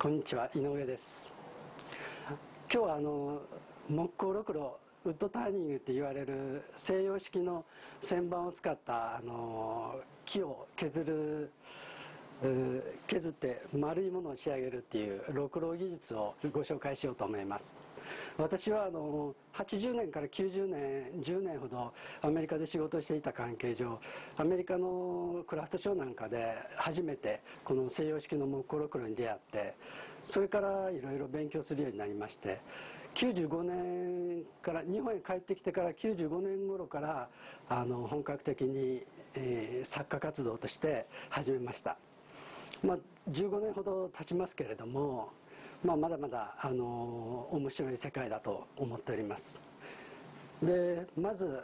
こんにちは、井上です。今日は木工ろくろウッドターニングって言われる西洋式の旋盤を使った木を削って丸いものを仕上げるっていうろくろ技術をご紹介しようと思います。私は80年から90年10年ほどアメリカで仕事をしていた関係上、アメリカのクラフトショーなんかで初めてこの西洋式の木工ろくろに出会って、それからいろいろ勉強するようになりまして、95年から日本へ帰ってきてから95年頃から本格的に、作家活動として始めました。15年ほど経ちますけれども、まだまだ面白い世界だと思っております。でまず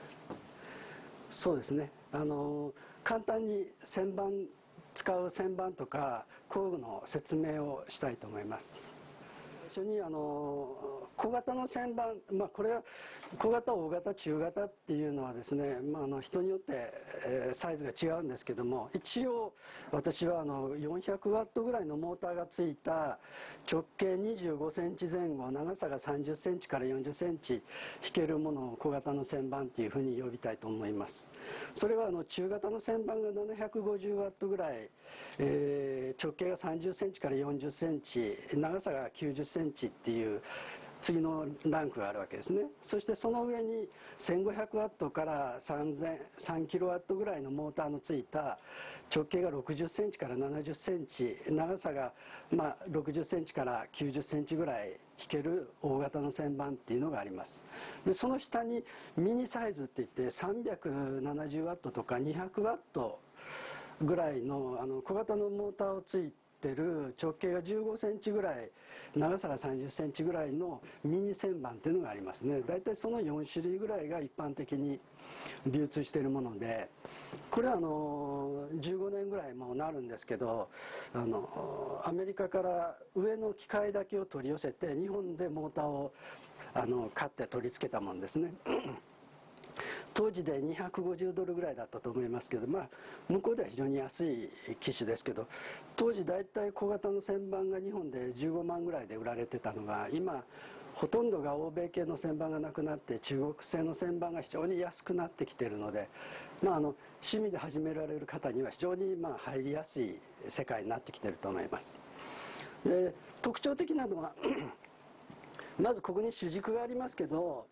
そうですね、簡単に使う旋盤とか工具の説明をしたいと思います。最初に小型の旋盤、これは小型、大型、中型っていうのはですね、人によって、サイズが違うんですけども、一応私は400ワットぐらいのモーターがついた直径25センチ前後、長さが30センチから40センチ引けるものを小型の旋盤っていうふうに呼びたいと思います。それは中型の旋盤が750ワットぐらい、直径が30センチから40センチ、長さが90センチっていう次のランクがあるわけですね。そしてその上に1500ワットから3キロワットぐらいのモーターのついた直径が60センチから70センチ、長さが60センチから90センチぐらい引ける大型の旋盤っていうのがあります。でその下にミニサイズっていって370ワットとか200ワットぐらいの小型のモーターをついてる直径が15センチぐらい、長さが30センチぐらいのミニ旋盤っていうのがありますね。だいたいその4種類ぐらいが一般的に流通しているもので、これは15年ぐらいもうなるんですけど、アメリカから上の機械だけを取り寄せて日本でモーターを買って取り付けたものですね。当時で250ドルぐらいだったと思いますけど、向こうでは非常に安い機種ですけど、当時だいたい小型の旋盤が日本で15万ぐらいで売られてたのが、今ほとんどが欧米系の旋盤がなくなって中国製の旋盤が非常に安くなってきているので、趣味で始められる方には非常に入りやすい世界になってきていると思います。で特徴的なのはまずここに主軸がありますけど、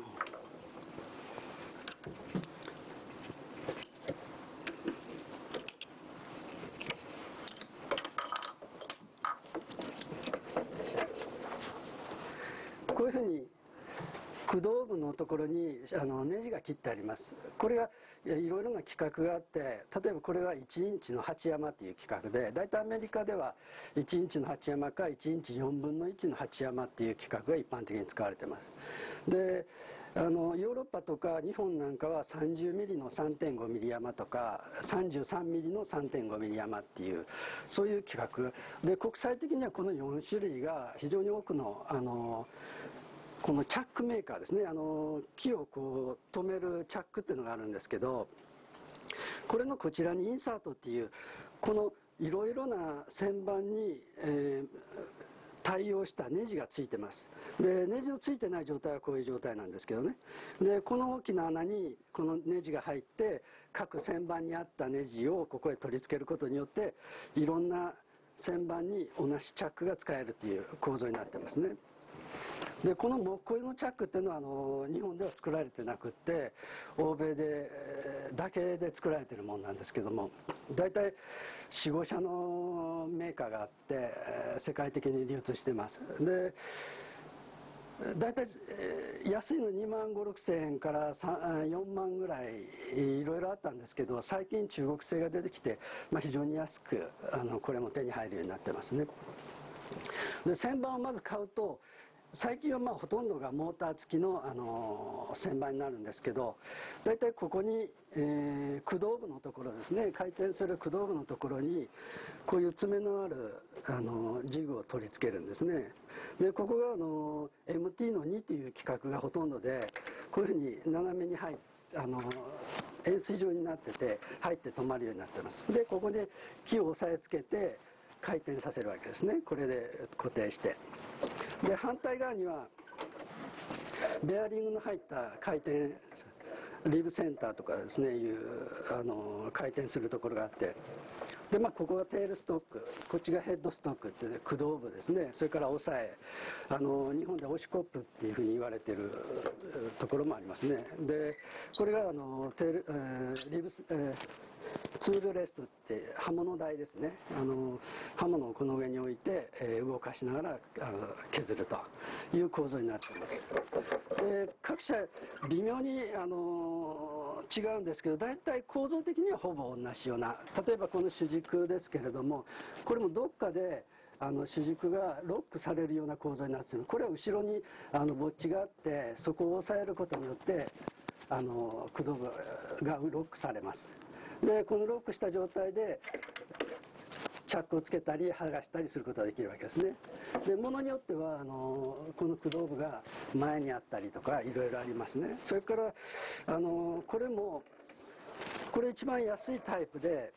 こういうふうに駆動部のところにネジが切ってあります。これがいろいろな規格があって、例えばこれは1インチの8山っていう規格で、だいたいアメリカでは1インチの8山か1インチ4分の1の8山っていう規格が一般的に使われています。でヨーロッパとか日本なんかは30ミリの 3.5 ミリ山とか33ミリの 3.5 ミリ山っていう、そういう規格で、国際的にはこの4種類が非常に多くのこのチャックメーカーですね、木をこう留めるチャックっていうのがあるんですけど、これのこちらにインサートっていうこのいろいろな旋盤に、対応したネジがついてます。でネジのついてない状態はこういう状態なんですけどね。でこの大きな穴にこのネジが入って、各旋盤にあったネジをここへ取り付けることによっていろんな旋盤に同じチャックが使えるという構造になってますね。でこの木工用のチャックっていうのは日本では作られてなくって、欧米だけで作られてるものなんですけども、大体 4,5 社のメーカーがあって世界的に流通してます。で大体安いの2万5、6千円から4万ぐらいいろいろあったんですけど、最近中国製が出てきて、非常に安くこれも手に入るようになってますね。で旋盤をまず買うと、最近はほとんどがモーター付きの、旋盤になるんですけど、大体ここに、駆動部のところですね、回転する駆動部のところにこういう爪のあるジグを取り付けるんですね。でここがMT の2という規格がほとんどで、こういうふうに斜めに入って円錐状になってて入って止まるようになってます。でここで木を押さえつけて回転させるわけですね。これで固定して、で反対側にはベアリングの入った回転リブセンターとかですねいう回転するところがあって、でここがテールストック、こっちがヘッドストックっていう駆動部ですね。それから抑え、日本で押しコップっていうふうに言われてるところもありますね。でこれがリブツールレストって刃物台ですね。刃物をこの上に置いて、動かしながら削るという構造になっています。で各社微妙に違うんですけど、大体構造的にはほぼ同じような、例えばこの主軸ですけれども、これもどっかで主軸がロックされるような構造になっている。これは後ろにボッチがあって、そこを押さえることによって駆動部がロックされます。でこのロックした状態でチャックをつけたり剥がしたりすることができるわけですね。でものによってはこの駆動部が前にあったりとかいろいろありますね。それからこれ一番安いタイプで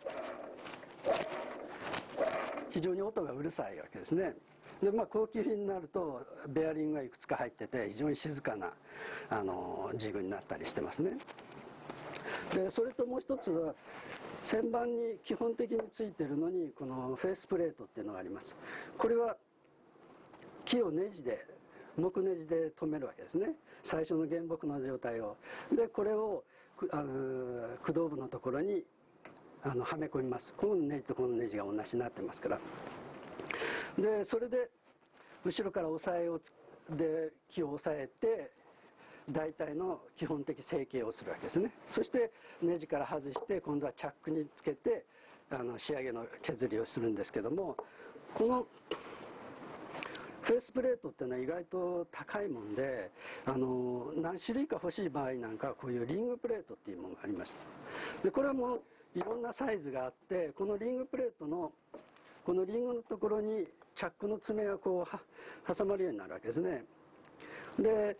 非常に音がうるさいわけですね。で高級品になるとベアリングがいくつか入ってて非常に静かなジグになったりしてますね。でそれともう一つは旋盤に基本的についているのにこのフェイスプレートっていうのがあります。これは木を木ネジで留めるわけですね。最初の原木の状態を。でこれを駆動部のところにはめ込みます。このネジとこのネジが同じになってますから。でそれで後ろからで木を押さえて大体の基本的成形をするわけですね。そしてネジから外して今度はチャックにつけて仕上げの削りをするんですけども、このフェイスプレートっていうのは意外と高いもんで何種類か欲しい場合なんかはこういうリングプレートっていうものがあります。でこれはもういろんなサイズがあって、このリングプレートのこのリングのところにチャックの爪がこう挟まるようになるわけですね。で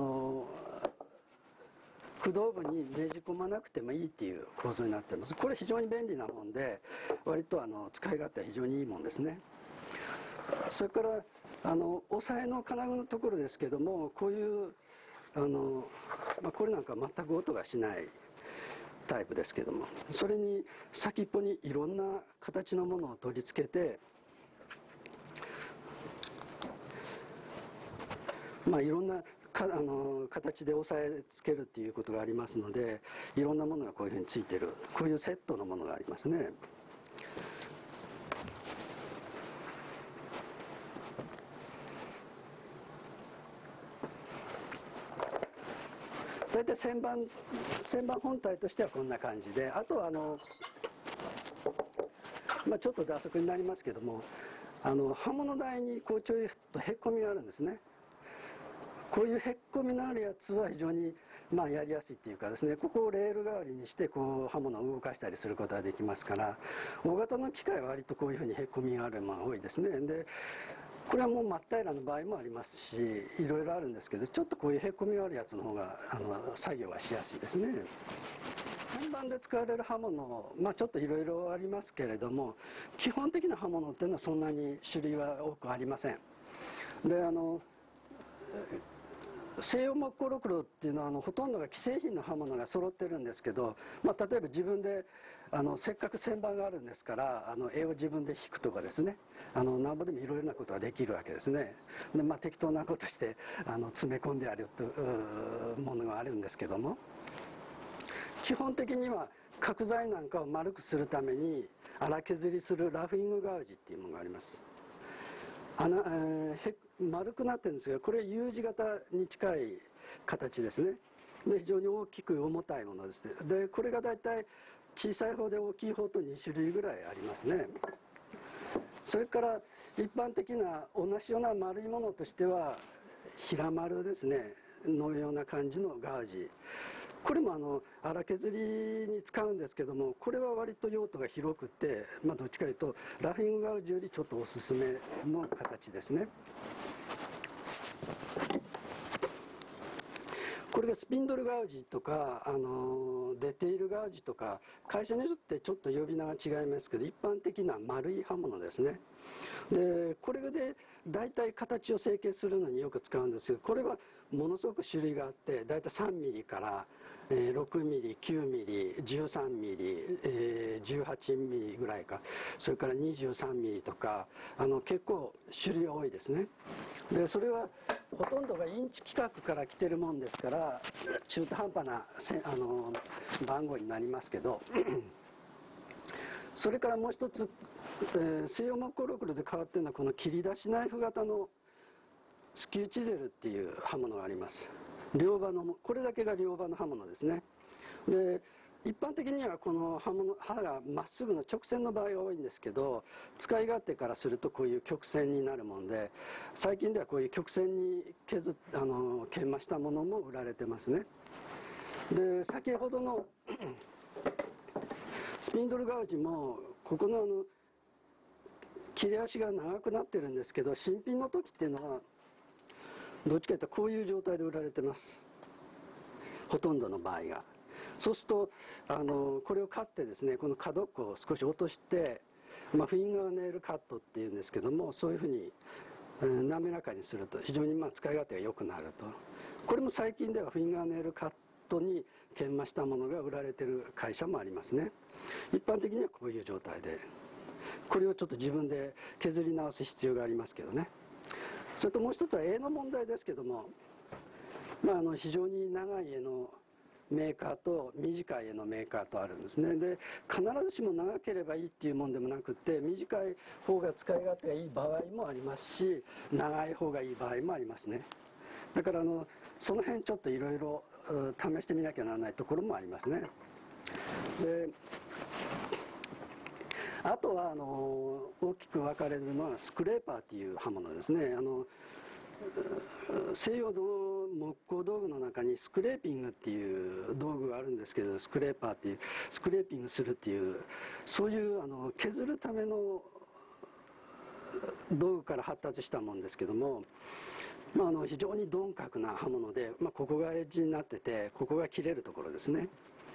駆動部にねじ込まなくてもいいっていう構造になっています。これ非常に便利なもんで割と使い勝手は非常にいいもんですね。それから押さえの金具のところですけども、こういうこれなんか全く音がしないタイプですけども、それに先っぽにいろんな形のものを取り付けていろんな形で押さえつけるっていうことがありますので、いろんなものがこういうふうについてる、こういうセットのものがありますね。大体旋盤本体としてはこんな感じで、あとはちょっと打足になりますけども刃物台にこうちょいとへっこみがあるんですね。こういうへっこみのあるやつは非常にやりやすいっていうかですね、ここをレール代わりにしてこう刃物を動かしたりすることができますから、大型の機械は割とこういうふうにへっこみがあるものが多いですね。でこれはもう真っ平らの場合もありますし、いろいろあるんですけど、ちょっとこういうへっこみがあるやつの方が作業はしやすいですね。旋盤で使われる刃物、ちょっといろいろありますけれども、基本的な刃物っていうのはそんなに種類は多くありません。で西洋木工ろくろっていうのはほとんどが既製品の刃物が揃ってるんですけど、例えば自分でせっかく旋盤があるんですから柄を自分で引くとかですね、なんぼでもいろいろなことができるわけですね。で適当なことして詰め込んであるものがあるんですけども、基本的には角材なんかを丸くするために粗削りするラフィングガウジっていうものがあります。丸くなってるんですが、これ U 字型に近い形ですね。で非常に大きく重たいものです。でこれがだいたい小さい方で大きい方と2種類ぐらいありますね。それから一般的な同じような丸いものとしては平丸ですねのような感じのガウジ、これも粗削りに使うんですけども、これは割と用途が広くて、どっちかというとラフィングガウジよりちょっとおすすめの形ですね。 これがスピンドルガウジとか、デテールガウジとか、会社によってちょっと呼び名が違いますけど、一般的な丸い刃物ですね。でこれで大体形を成形するのによく使うんですけど、これはものすごく種類があって、大体3ミリから6ミリ、9ミリ、13ミリ、18ミリぐらいか、それから23ミリとか、結構種類が多いですね。でそれはほとんどがインチ規格から来てるもんですから、中途半端な番号になりますけどそれからもう一つ、西洋木工ロクルで変わってるのはこの切り出しナイフ型のスキューチゼルっていう刃物があります。両刃の、これだけが両刃の刃物ですね。で一般的にはこの刃がまっすぐの直線の場合が多いんですけど、使い勝手からするとこういう曲線になるもんで、最近ではこういう曲線に研磨したものも売られてますね。で先ほどのスピンドルガウジもここの切れ足が長くなってるんですけど、新品の時っていうのはどっちかというとこういう状態で売られてます、ほとんどの場合が。そうするとこれを買ってですね、この角っこを少し落として、フィンガーネイルカットっていうんですけども、そういうふうに滑らかにすると非常に使い勝手が良くなると。これも最近ではフィンガーネイルカットに研磨したものが売られてる会社もありますね。一般的にはこういう状態で、これをちょっと自分で削り直す必要がありますけどね。それともう一つは柄の問題ですけども、非常に長い柄のメーカーと短い柄のメーカーとあるんですね。で必ずしも長ければいいっていうもんでもなくて、短い方が使い勝手がいい場合もありますし、長い方がいい場合もありますね。だからその辺ちょっといろいろ試してみなきゃならないところもありますね。であとは大きく分かれるのはスクレーパーっていう刃物ですね。西洋の木工道具の中にスクレーピングっていう道具があるんですけど、スクレーパーっていうスクレーピングするっていう、そういう削るための道具から発達したもんですけども、非常に鈍角な刃物で、ここがエッジになってて、ここが切れるところですね。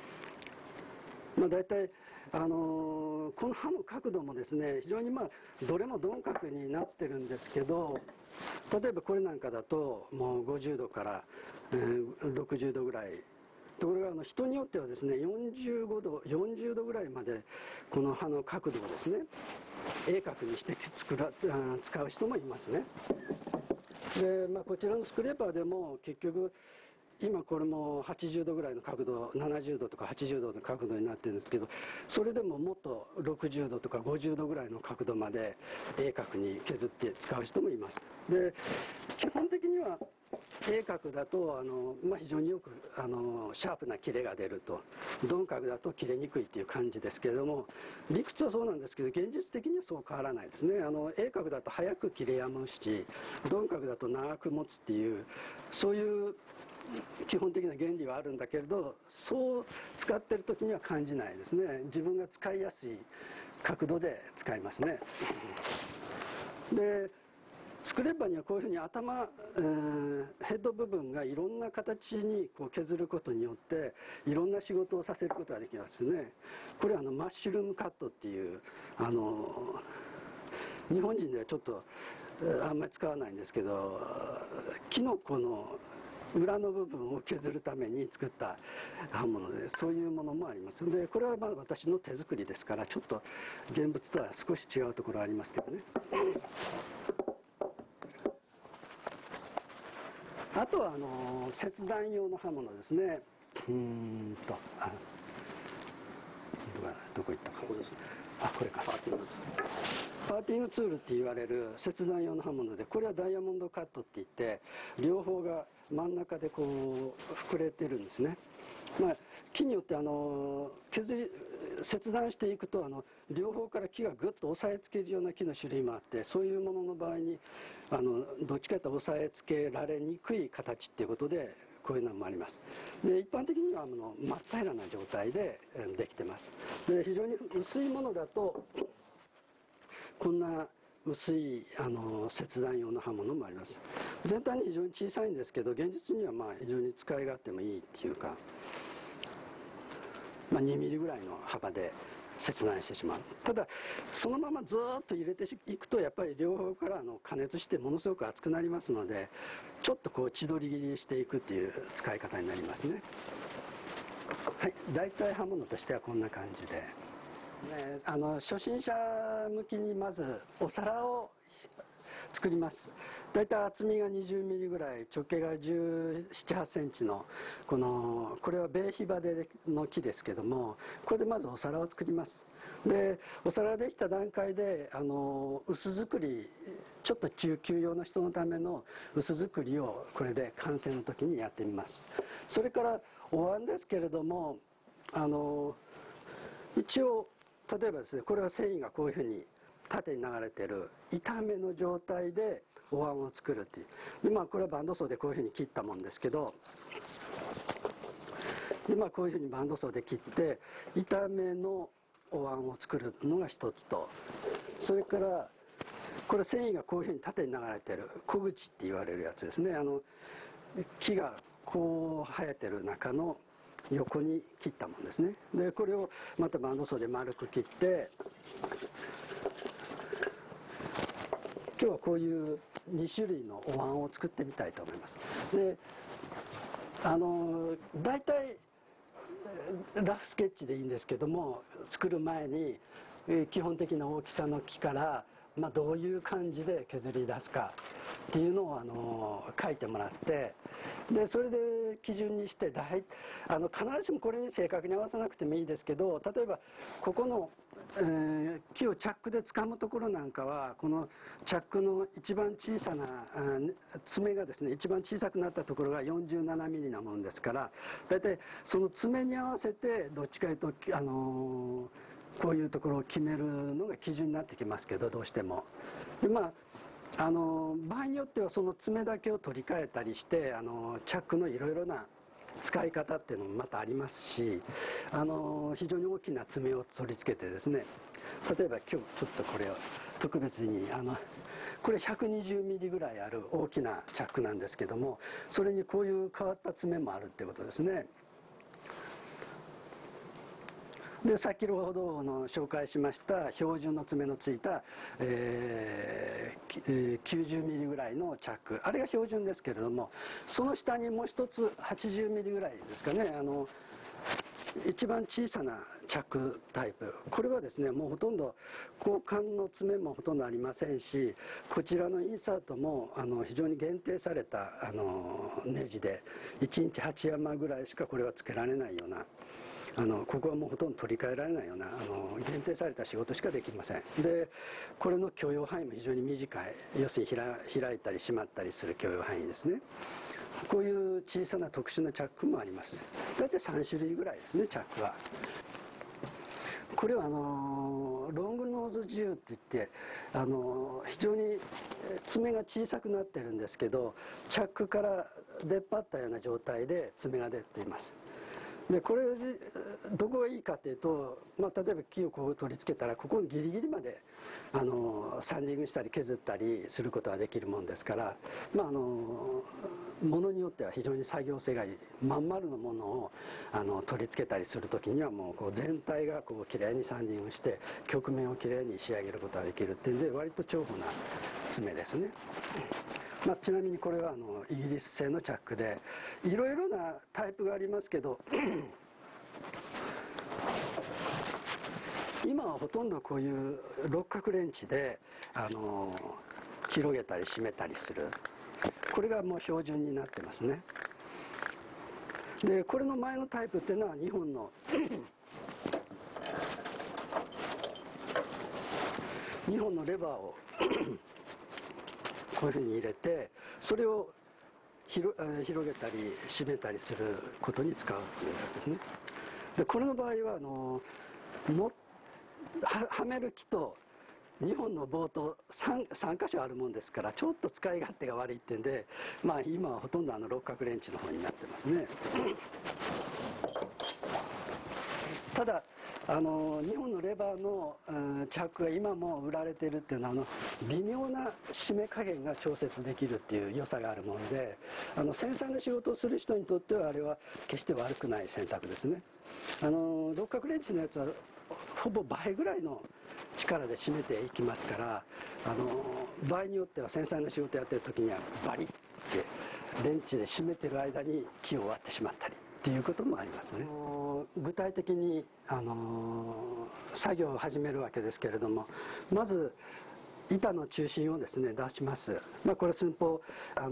大体この刃の角度もですね、非常にどれも鈍角になってるんですけど、例えばこれなんかだともう50度から、60度ぐらい。ところが人によってはですね、45度40度ぐらいまでこの刃の角度をですね、鋭角にして使う人もいますね。で、こちらのスクレーパーでも結局今これも80度ぐらいの角度、70度とか80度の角度になってるんですけど、それでももっと60度とか50度ぐらいの角度まで鋭角に削って使う人もいます。で基本的には鋭角だと非常によくシャープな切れが出ると、鈍角だと切れにくいっていう感じですけれども、理屈はそうなんですけど現実的にはそう変わらないですね。鋭角だと早く切れやむし、鈍角だと長く持つっていう、そういう基本的な原理はあるんだけれど、そう使ってる時には感じないですね。自分が使いやすい角度で使いますね。でスクレーパーにはこういうふうに頭、ヘッド部分がいろんな形に削ることによっていろんな仕事をさせることができますね。これはマッシュルームカットっていう日本人ではちょっとあんまり使わないんですけど、キノコの裏の部分を削るために作った刃物で、そういうものもあります。でこれは私の手作りですから、ちょっと現物とは少し違うところありますけどね。あとは切断用の刃物ですね。どこ行ったか。ここですね。これか。パーティングツールって言われる切断用の刃物で、これはダイヤモンドカットって言って、両方が真ん中で膨れてるんですね。木によって切断していくと両方から木がぐっと押さえつけるような木の種類もあって、そういうものの場合にどっちかというと押さえつけられにくい形っていうことでこういうのもあります。で一般的には真っ平らな状態でできてます。で非常に薄いものだとこんな薄い切断用の刃物もあります。全体に非常に小さいんですけど、現実にはまあ非常に使い勝手もいいっていうか、まあ、2ミリぐらいの幅で切断してしまう。ただそのままずっと入れていくとやっぱり両方から加熱してものすごく熱くなりますので、ちょっとこう千鳥切りしていくっていう使い方になりますね。はい、大体刃物としてはこんな感じで、初心者向きにまずお皿を作ります。だいたい厚みが20ミリぐらい、直径が17、8センチのこれはベイヒバデの木ですけども、これでまずお皿を作ります。でお皿ができた段階で薄作り、ちょっと中級用の人のための薄作りをこれで完成の時にやってみます。それからお椀ですけれども、一応例えばですね、これは繊維がこういうふうに縦に流れてる板目の状態でお椀を作るっていう。でまあこれはバンドソーでこういうふうに切ったもんですけど、でまあこういうふうにバンドソーで切って板目のお椀を作るのが一つと、それからこれ繊維がこういうふうに縦に流れてる小口って言われるやつですね。木がこう生えてる中の横に切ったもんですね。でこれをまたバンドソーで丸く切って、今日はこういう2種類のお椀を作ってみたいと思います。で大体ラフスケッチでいいんですけども、作る前に基本的な大きさの木から、まあ、どういう感じで削り出すかっていうのを書いてもらって、でそれで基準にして必ずしもこれに正確に合わせなくてもいいですけど、例えばここの、木をチャックで掴むところなんかは、このチャックの一番小さな爪がですね、一番小さくなったところが47ミリなもんですから、大体その爪に合わせてどっちかというとこういうところを決めるのが基準になってきますけど、どうしても。でまあ場合によってはその爪だけを取り替えたりして、チャックのいろいろな使い方っていうのもまたありますし、非常に大きな爪を取り付けてですね、例えば今日ちょっとこれを特別にこれ120ミリぐらいある大きなチャックなんですけども、それにこういう変わった爪もあるってことですね。で先ほど紹介しました標準の爪のついた、90ミリぐらいのチャック、あれが標準ですけれども、その下にもう一つ80ミリぐらいですかね、一番小さなチャックタイプ、これはですねもうほとんど交換の爪もほとんどありませんし、こちらのインサートも非常に限定されたネジで1日8山ぐらいしかこれはつけられないような、ここはもうほとんど取り替えられないような限定された仕事しかできません。でこれの許容範囲も非常に短い、要するに開いたり閉まったりする許容範囲ですね。こういう小さな特殊なチャックもあります。大体3種類ぐらいですね、チャックは。これはロングノーズ銃っていって非常に爪が小さくなってるんですけど、チャックから出っ張ったような状態で爪が出ています。でこれどこがいいかというと、例えば木をこう取り付けたらここにギリギリまでサンディングしたり削ったりすることができるもんですから、ものによっては非常に作業性がいい、まん丸のものを取り付けたりする時にはもうこう全体がこうきれいにサンディングして曲面をきれいに仕上げることができるっていうんで、割と重宝な爪ですね。ちなみにこれはイギリス製のチャックで、いろいろなタイプがありますけど今はほとんどこういう六角レンチで広げたり締めたりする、これがもう標準になってますね。でこれの前のタイプっていうのは日本のレバーをこういうふうに入れて、それを広げたり締めたりすることに使うっていうわけですね。でこれの場合ははめる木と2本の棒と 3箇所あるもんですから、ちょっと使い勝手が悪いってんで、今はほとんど六角レンチの方になってますね。ただ日本のレバーの、チャックが今も売られているっていうのは微妙な締め加減が調節できるっていう良さがあるもので、繊細な仕事をする人にとってはあれは決して悪くない選択ですね。六角レンチのやつはほぼ倍ぐらいの力で締めていきますから、場合によっては繊細な仕事やってる時にはバリッてレンチで締めてる間に木を割ってしまったりっていうこともありますね。具体的に作業を始めるわけですけれども、まず板の中心をですね出します。これ寸法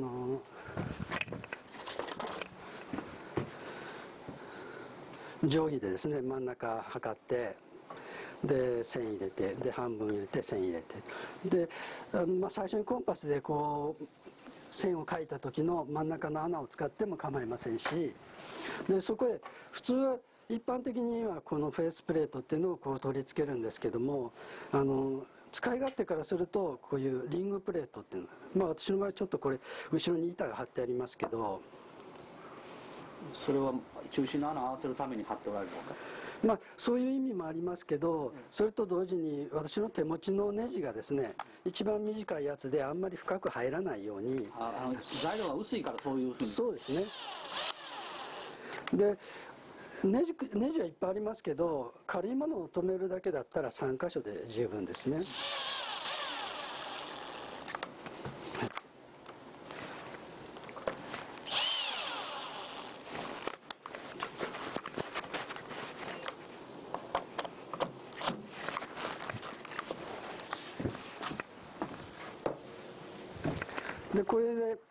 定規でですね真ん中測って、で線入れて、で半分入れて線入れて、で、最初にコンパスでこう線を描いた時の真ん中の穴を使っても構いませんし、でそこへ普通は一般的にはこのフェイスプレートっていうのをこう取り付けるんですけども、使い勝手からするとこういうリングプレートっていうの、私の場合ちょっとこれ後ろに板が張ってありますけど、 それは中心の穴を合わせるために貼っておられるんですか？ そういう意味もありますけど、それと同時に私の手持ちのネジがですね一番短いやつであんまり深く入らないように、 材料が薄いからそういうふうに。 そうですね。でネジはいっぱいありますけど、軽いものを留めるだけだったら3箇所で十分ですね。でこれで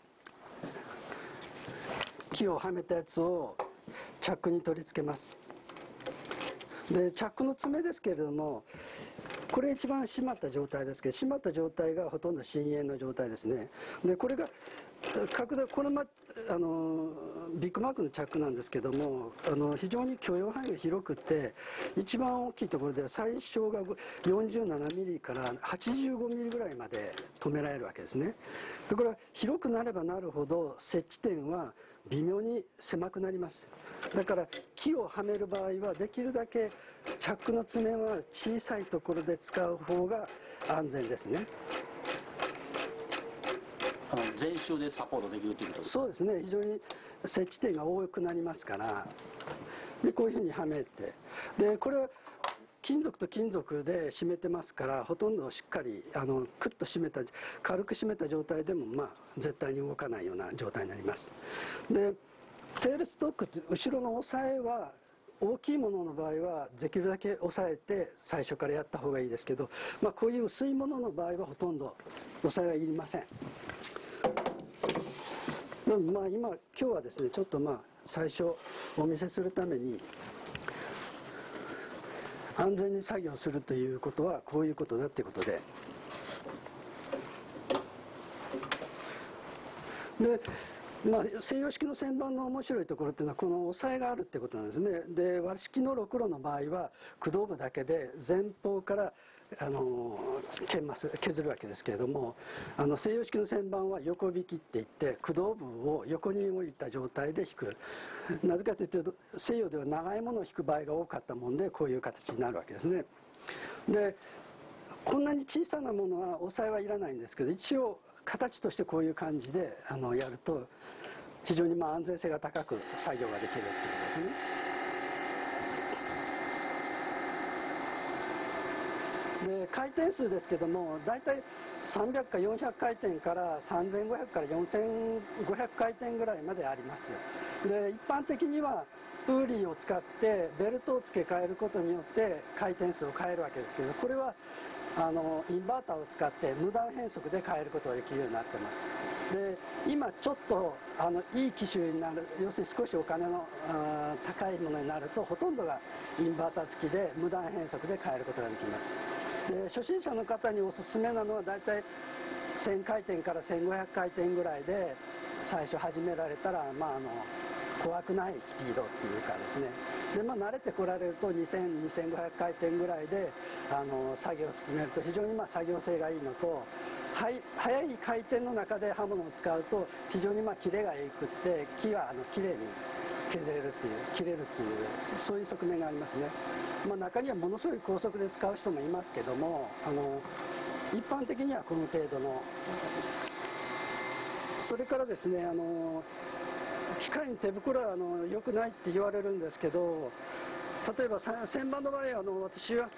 木をはめたやつをチャックに取り付けます。でチャックの爪ですけれども、これ一番締まった状態ですけど、締まった状態がほとんど深淵の状態ですね。でこれが拡大、これビッグマークのチャックなんですけども、非常に許容範囲が広くて、一番大きいところでは最小が47ミリから85ミリぐらいまで止められるわけですね。でこれは広くなればなるほど接地点は微妙に狭くなります。だから木をはめる場合はできるだけチャックの爪は小さいところで使う方が安全ですね。 全周でサポートできるということですか？ そうですね。非常に接地点が多くなりますから、でこういうふうにはめて、でこれは金属と金属で締めてますから、ほとんどしっかりクッと締めた、軽く締めた状態でも絶対に動かないような状態になります。でテールストックって後ろの押さえは大きいものの場合はできるだけ押さえて最初からやった方がいいですけど、こういう薄いものの場合はほとんど押さえはいりません。でも今日はですねちょっと最初お見せするために、安全に作業するということはこういうことだっていうことで、西洋式の旋盤の面白いところっていうのはこの押さえがあるってことなんですね。で和式のろくろの場合は駆動部だけで前方から削るわけですけれども、西洋式の旋盤は横引きっていって駆動部を横に置いた状態で引く。なぜかというと西洋では長いものを引く場合が多かったもんでこういう形になるわけですね。でこんなに小さなものは押さえはいらないんですけど、一応形としてこういう感じでやると非常に安全性が高く作業ができるっていうことですね。で回転数ですけども、大体300か400回転から3500から4500回転ぐらいまであります。で一般的にはプーリーを使ってベルトを付け替えることによって回転数を変えるわけですけど、これはインバーターを使って無断変速で変えることができるようになってます。で今ちょっといい機種になる、要するに少しお金の高いものになるとほとんどがインバーター付きで無断変速で変えることができます。で初心者の方におすすめなのは大体1000回転から1500回転ぐらいで最初始められたら怖くないスピードっていうかですね。で慣れてこられると2000、2500回転ぐらいで作業を進めると非常に作業性がいいのと、速い回転の中で刃物を使うと非常にキレが良くって木はきれいに削れるっていう、切れるっていう、そういう側面がありますね。 中にはものすごい高速で使う人もいますけども、一般的にはこの程度の。それからですね、機械に手袋は良くないって言われるんですけど、例えば旋盤の場合は私は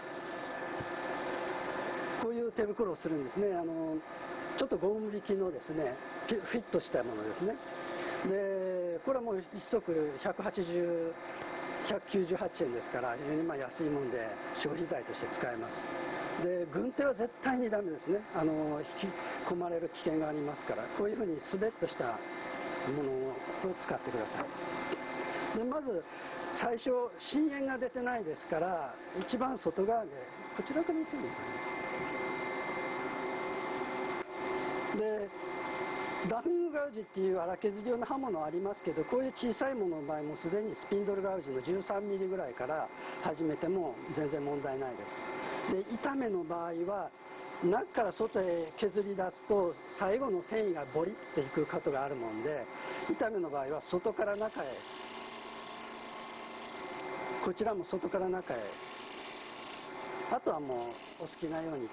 こういう手袋をするんですね。ちょっとゴム引きのですねフィットしたものですね。でこれはもう1足198円ですから非常に安いもんで消費財として使えます。で軍手は絶対にダメですね。引き込まれる危険がありますから、こういうふうにスベッとしたものを使ってください。でまず最初深淵が出てないですから、一番外側でこちらから見てみるかな。でラフィングガウジっていう荒削り用の刃物ありますけど、こういう小さいものの場合もすでにスピンドルガウジの13ミリぐらいから始めても全然問題ないです。で板目の場合は中から外へ削り出すと最後の繊維がボリッといくことがあるもんで、板目の場合は外から中へ、こちらも外から中へ、あとはもうお好きなようにっていうか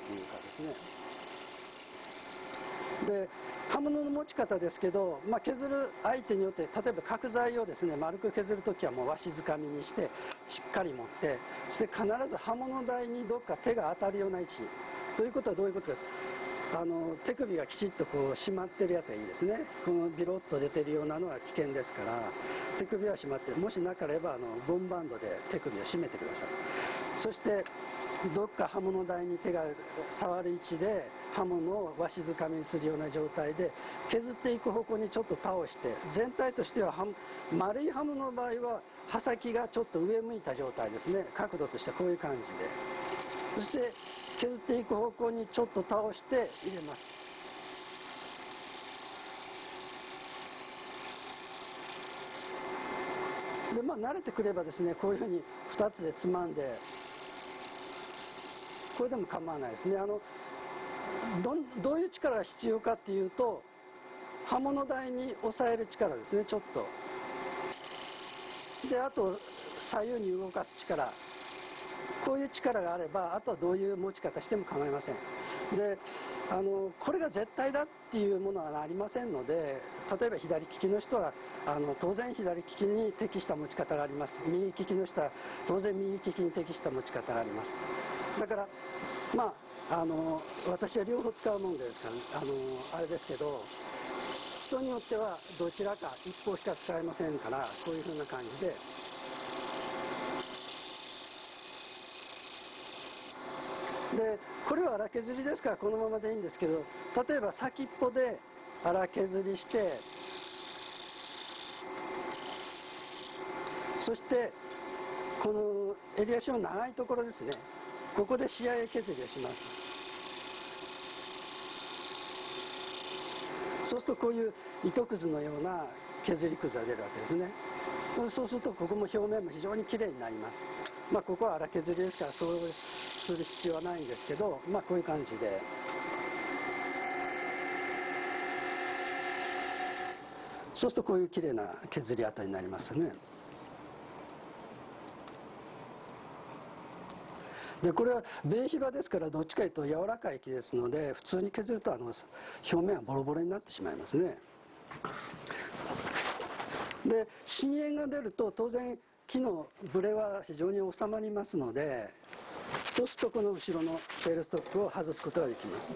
ですね。で刃物の持ち方ですけど、削る相手によって、例えば角材をですね丸く削るときはもうわしづかみにしてしっかり持って、そして必ず刃物台にどっか手が当たるような位置。ということはどういうことか、手首がきちっとこう締まってるやつがいいですね。このビロッと出てるようなのは危険ですから、手首は締まって、もしなければゴムバンドで手首を締めてください。そしてどっか刃物台に手が触る位置で刃物をわしづかみにするような状態で削っていく方向にちょっと倒して、全体としては丸い刃物の場合は刃先がちょっと上向いた状態ですね。角度としてはこういう感じで、そして削っていく方向にちょっと倒して入れます。で慣れてくればですね、こういうふうに2つでつまんで、これでも構わないですね。どういう力が必要かっていうと、刃物台に押さえる力ですね、ちょっと。であと左右に動かす力、こういう力があれば、あとはどういう持ち方しても構いません。でこれが絶対だっていうものはありませんので、例えば左利きの人は当然左利きに適した持ち方があります。右利きの人は当然右利きに適した持ち方があります。だから私は両方使うもんですから、あれですけど、人によってはどちらか一方しか使えませんから、こういうふうな感じで。でこれは荒削りですからこのままでいいんですけど、例えば先っぽで荒削りして、そしてこの襟足の長いところですね、ここで仕上げ削りをします。そうするとこういう糸くずのような削りくずが出るわけですね。そうするとここも表面も非常にきれいになります。ここは荒削りですからそうする必要はないんですけど、こういう感じで。そうするとこういうきれいな削り跡になりますね。でこれはベイヒバですから、どっちかというと柔らかい木ですので、普通に削ると表面はボロボロになってしまいますね。で深淵が出ると当然木のブレは非常に収まりますので、そうするとこの後ろのテールストックを外すことができます。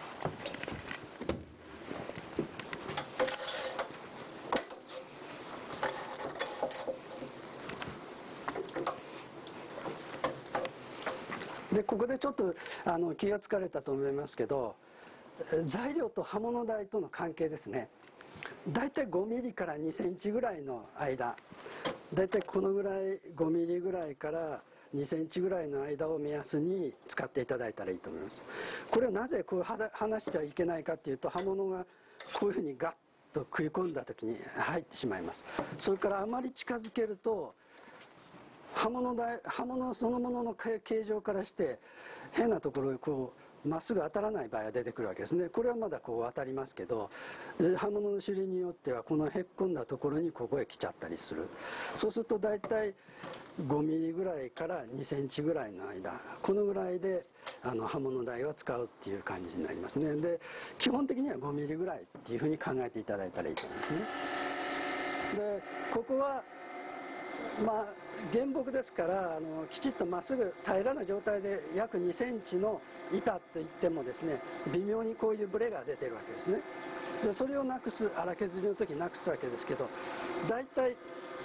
でここでちょっと気がつかれたと思いますけど、材料と刃物台との関係ですね。だいたい5ミリから2センチぐらいの間、だいたいこのぐらい5ミリぐらいから2センチぐらいの間を目安に使っていただいたらいいと思います。これはなぜこう離しちゃいけないかっていうと、刃物がこういうふうにガッと食い込んだ時に入ってしまいます。それからあまり近づけると刃物そのものの形状からして変なところをこうまっすぐ当たらない場合が出てくるわけですね。これはまだこう当たりますけど、刃物の種類によってはこのへっこんだところにここへ来ちゃったりする。そうすると大体5ミリぐらいから2センチぐらいの間、このぐらいで刃物台は使うっていう感じになりますね。で基本的には5ミリぐらいっていうふうに考えていただいたらいいと思いますね。でここは原木ですからきちっとまっすぐ平らな状態で約2センチの板といってもですね、微妙にこういうブレが出てるわけですね。でそれをなくす、荒削りの時なくすわけですけど、大体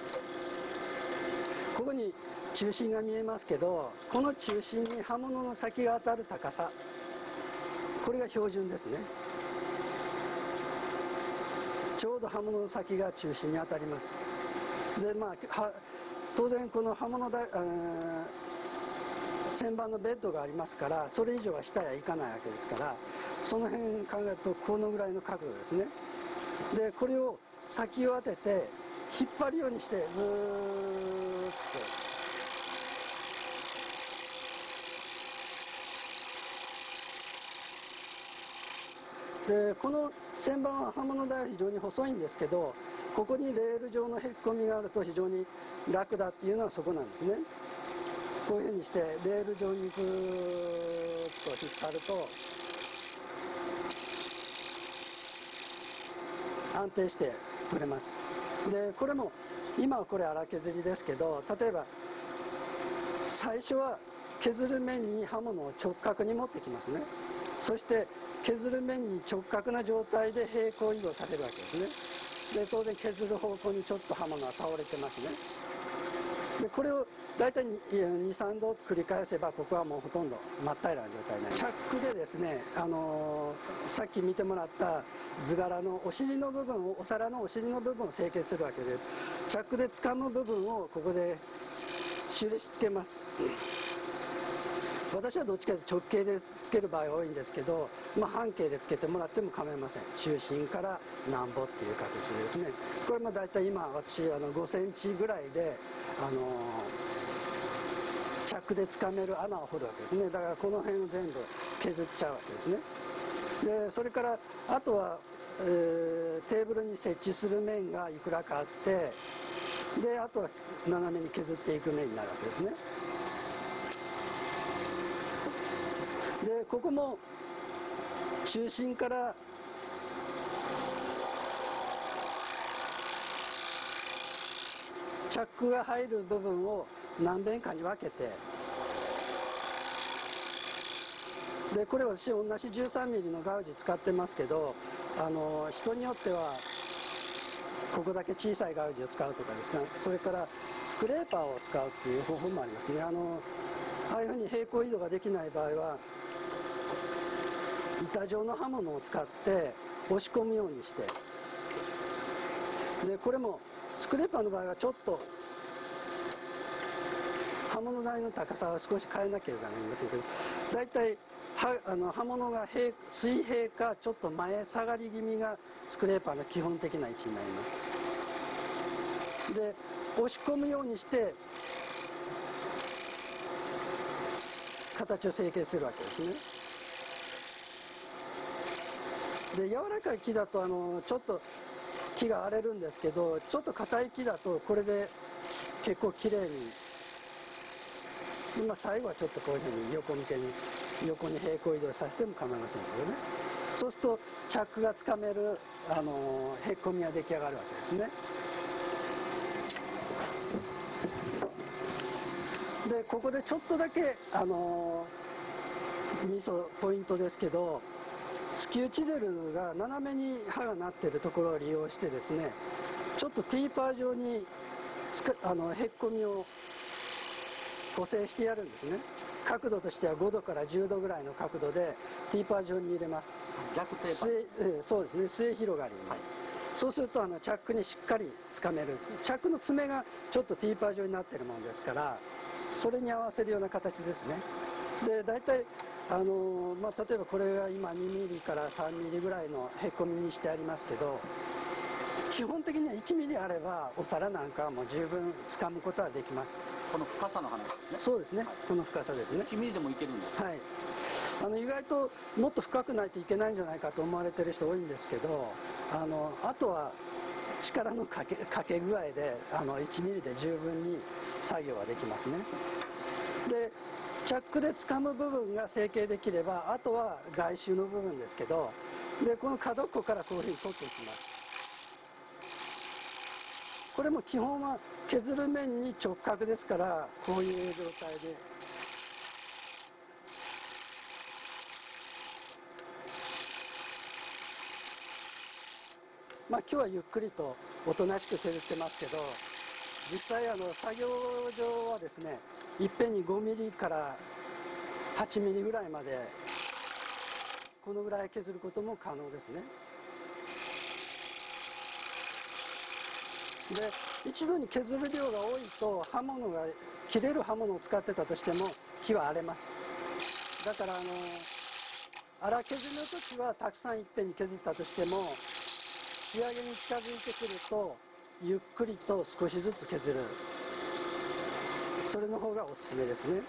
ここに中心が見えますけど、この中心に刃物の先が当たる高さ、これが標準ですね。ちょうど刃物の先が中心に当たります。で当然この刃物台旋盤のベッドがありますから、それ以上は下へ行かないわけですから、その辺考えるとこのぐらいの角度ですね。でこれを先を当てて引っ張るようにしてずーっと。でこの旋盤は刃物台は非常に細いんですけど、ここにレール状のへっこみがあると非常に楽だっていうのはそこなんですね。こういうふうにしてレール状にずーっと引っ張ると安定して取れます。でこれも今はこれ荒削りですけど、例えば最初は削る面に刃物を直角に持ってきますね。そして削る面に直角な状態で平行移動させるわけですね。で当然削る方向にちょっと刃物は倒れてますね。でこれを大体 2,3 度繰り返せば、ここはもうほとんど真っ平らな状態になります。チャックでですね、さっき見てもらった図柄のお尻の部分を、お皿のお尻の部分を成形するわけです。チャックで掴む部分をここで印つけます。私はどっちかというと直径でつける場合が多いんですけど、半径でつけてもらっても構いません。中心からなんぼっていう形でですね。これ大体今私5センチぐらいでチャックでつかめる穴を掘るわけですね。だからこの辺を全部削っちゃうわけですね。でそれからあとは、テーブルに設置する面がいくらかあって、であとは斜めに削っていく面になるわけですね。でここも中心からチャックが入る部分を何遍かに分けて、でこれ私同じ 13mm のガウジ使ってますけど、人によってはここだけ小さいガウジを使うとかですか、それからスクレーパーを使うっていう方法もありますね。ああいうふうに平行移動ができない場合は板状の刃物を使って押し込むようにして、でこれもスクレーパーの場合はちょっと刃物台の高さを少し変えなければなりませんけど、大体刃物が水平かちょっと前下がり気味がスクレーパーの基本的な位置になります。で押し込むようにして形を成形するわけですね。で柔らかい木だとちょっと木が荒れるんですけど、ちょっと硬い木だとこれで結構きれいに、今最後はちょっとこういうふうに横に平行移動させても構いませんけどね。そうするとチャックがつかめるへっこみが出来上がるわけですね。でここでちょっとだけポイントですけど、スキューチゼルが斜めに刃がなっているところを利用してですね、ちょっとティーパー状にへっこみを補正してやるんですね。角度としては5度から10度ぐらいの角度でティーパー状に入れます。 逆テーパー、 そうですね、末広がりに、そうするとチャックにしっかりつかめる。チャックの爪がちょっとティーパー状になっているものですから、それに合わせるような形ですね。で大体例えばこれが今 2mm から 3mm ぐらいのへっこみにしてありますけど、基本的には 1mm あればお皿なんかはもう十分掴むことはできます。 この深さの話ですね。 そうですね、はい、この深さですね。 1mm でもいけるんですか。 はい。 意外ともっと深くないといけないんじゃないかと思われてる人多いんですけど、あとは力のかけ具合で1ミリで十分に作業ができますね。でチャックで掴む部分が成形できれば、あとは外周の部分ですけど、でこの角っこからこういうふうに取っていきます。これも基本は削る面に直角ですから、こういう状態で今日はゆっくりとおとなしく削ってますけど、実際作業上はですね、いっぺんに5ミリから8ミリぐらいまでこのぐらい削ることも可能ですね。で一度に削る量が多いと刃物が切れる刃物を使ってたとしても木は荒れます。だから荒削りの時はたくさんいっぺんに削ったとしても、仕上げに近づいてくるとゆっくりと少しずつ削る、それの方がおすすめですね。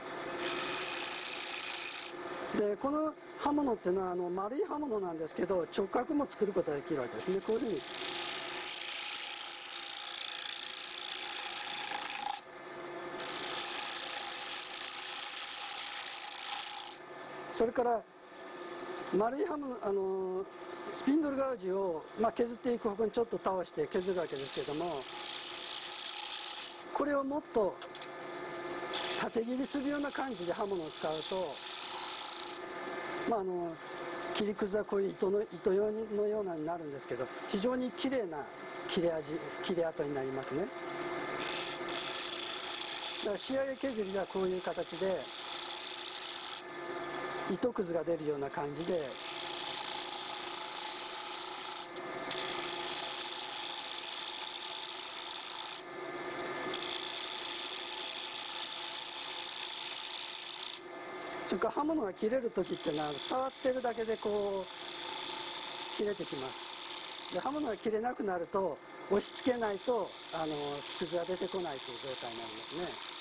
でこの刃物っていうのは丸い刃物なんですけど、直角も作ることができるわけですね。こういうふうにそれから丸い刃物スピンドルガウジを、削っていく方向にちょっと倒して削るわけですけども、これをもっと縦切りするような感じで刃物を使うと、切りくずはこういう糸のようなになるんですけど、非常に綺麗な切れ跡になりますね。だから仕上げ削りがこういう形で糸くずが出るような感じで、それから刃物が切れる時っていうのは触ってるだけでこう切れてきます。で刃物が切れなくなると押し付けないとくずが出てこないという状態になりますね。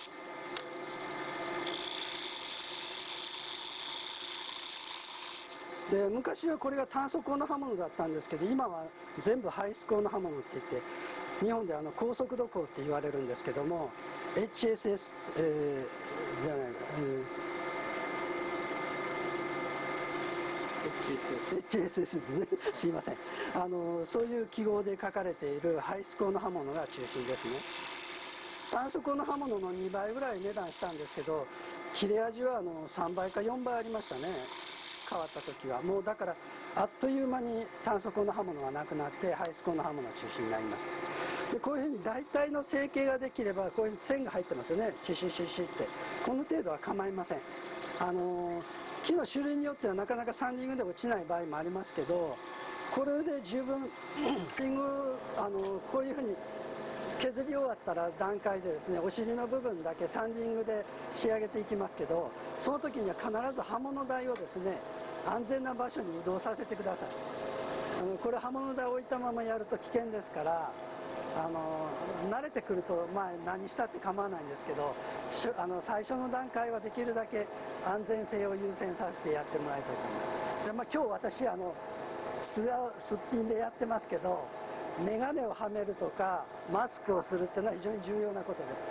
で昔はこれが炭素鋼の刃物だったんですけど、今は全部ハイス鋼の刃物って言って、日本で高速度鋼って言われるんですけども、 HSS、じゃないか、HSS ですねすいません、そういう記号で書かれているハイス鋼の刃物が中心ですね。炭素鋼の刃物の2倍ぐらい値段したんですけど、切れ味は3倍か4倍ありましたね、変わった時は。もうだからあっという間に炭素鋼の刃物がなくなってハイス鋼の刃物が中心になります。でこういうふうに大体の成形ができれば、こういう線が入ってますよね、シシシシって、この程度は構いません。木の種類によってはなかなかサンディングで落ちない場合もありますけど、これで十分こういうふうに削り終わったら段階でですね、お尻の部分だけサンディングで仕上げていきますけど、その時には必ず刃物台をですね、安全な場所に移動させてください。これ刃物台を置いたままやると危険ですから、慣れてくると何したって構わないんですけど、最初の段階はできるだけ安全性を優先させてやってもらいたいと思います。で、今日私すっぴんでやってますけど、眼鏡をはめるとかマスクをするっていうのは非常に重要なことです。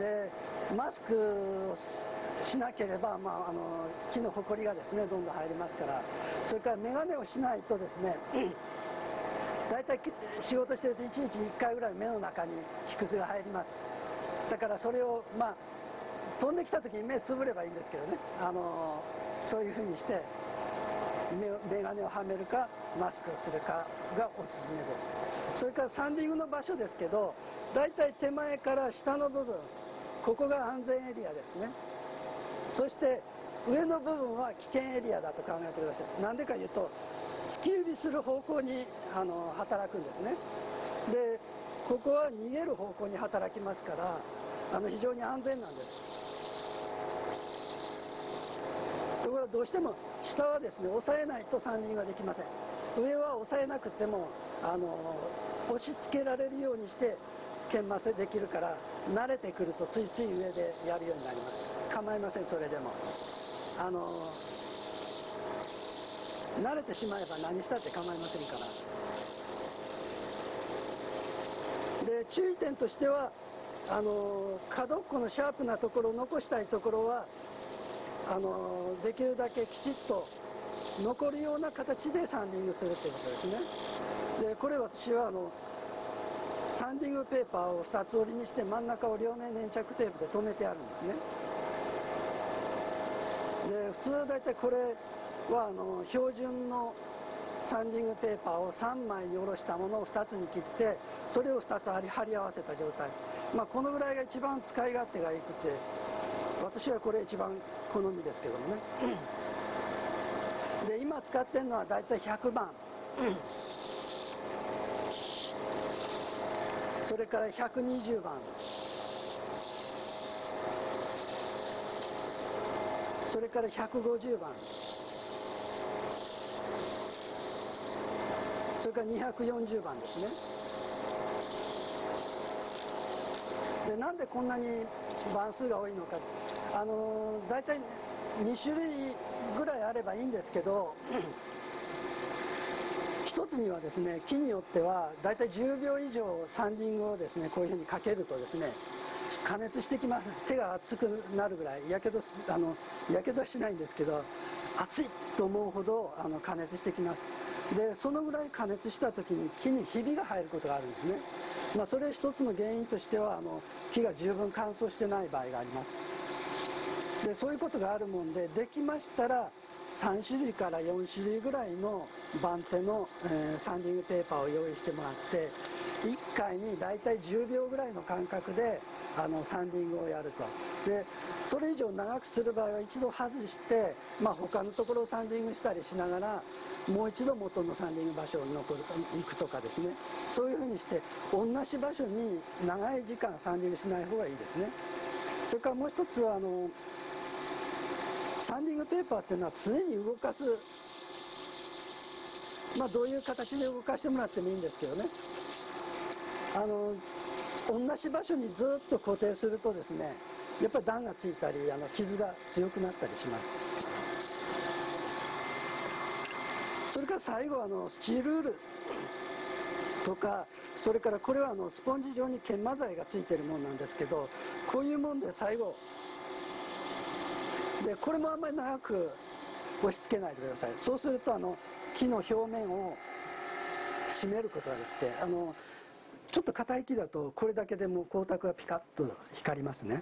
でマスクをしなければ、木のほこりがですねどんどん入りますから、それから眼鏡をしないとですねだいたい仕事してると1日1回ぐらい目の中に木くずが入ります。だからそれを飛んできた時に目つぶればいいんですけどね、そういうふうにして眼鏡をはめるかマスクをするかがおすすめです。それからサンディングの場所ですけど、だいたい手前から下の部分、ここが安全エリアですね。そして上の部分は危険エリアだと考えてください。なんでかいうと突き指する方向に働くんですね。でここは逃げる方向に働きますから非常に安全なんです。ところがどうしても下はですね押さえないとサンディングができません。上は押さえなくても押し付けられるようにして研磨できるから、慣れてくるとついつい上でやるようになります。構いません。それでも慣れてしまえば何したって構いませんから。で注意点としては角っこのシャープなところを残したいところはできるだけきちっと残るような形でサンディングするということですね。でこれ私はサンディングペーパーを2つ折りにして真ん中を両面粘着テープで留めてあるんですね。で普通はだいたいこれは標準のサンディングペーパーを3枚に下ろしたものを2つに切ってそれを2つ貼り合わせた状態、このぐらいが一番使い勝手が良くて私はこれ一番好みですけどもね。で今使ってるのはだいたい100番それから120番それから150番それから240番ですね。でなんでこんなに番数が多いのか、だいたい2種類ぐらいあればいいんですけど一つにはですね木によってはだいたい10秒以上サンディングをですねこういうふうにかけるとですね加熱してきます。手が熱くなるぐらいやけどはしないんですけど熱いと思うほど加熱してきます。でそのぐらい加熱した時に木にひびが入ることがあるんですね。それ一つの原因としては木が十分乾燥してない場合があります。でそういうことがあるもんでできましたら3種類から4種類ぐらいの番手の、サンディングペーパーを用意してもらって1回にだいたい10秒ぐらいの間隔でサンディングをやると。でそれ以上長くする場合は一度外して、他のところをサンディングしたりしながらもう一度元のサンディング場所に行くとかですね、そういうふうにして同じ場所に長い時間サンディングしない方がいいですね。それからもう一つはサンディングペーパーっていうのは常に動かす、どういう形で動かしてもらってもいいんですけどね、同じ場所にずっと固定するとですねやっぱり段がついたり傷が強くなったりします。それから最後はスチールウールとか、それからこれはスポンジ状に研磨剤がついてるものなんですけど、こういうもんで最後でこれもあんまり長く押し付けないでください。そうすると木の表面を締めることができてちょっと硬い木だとこれだけでも光沢がピカッと光りますね。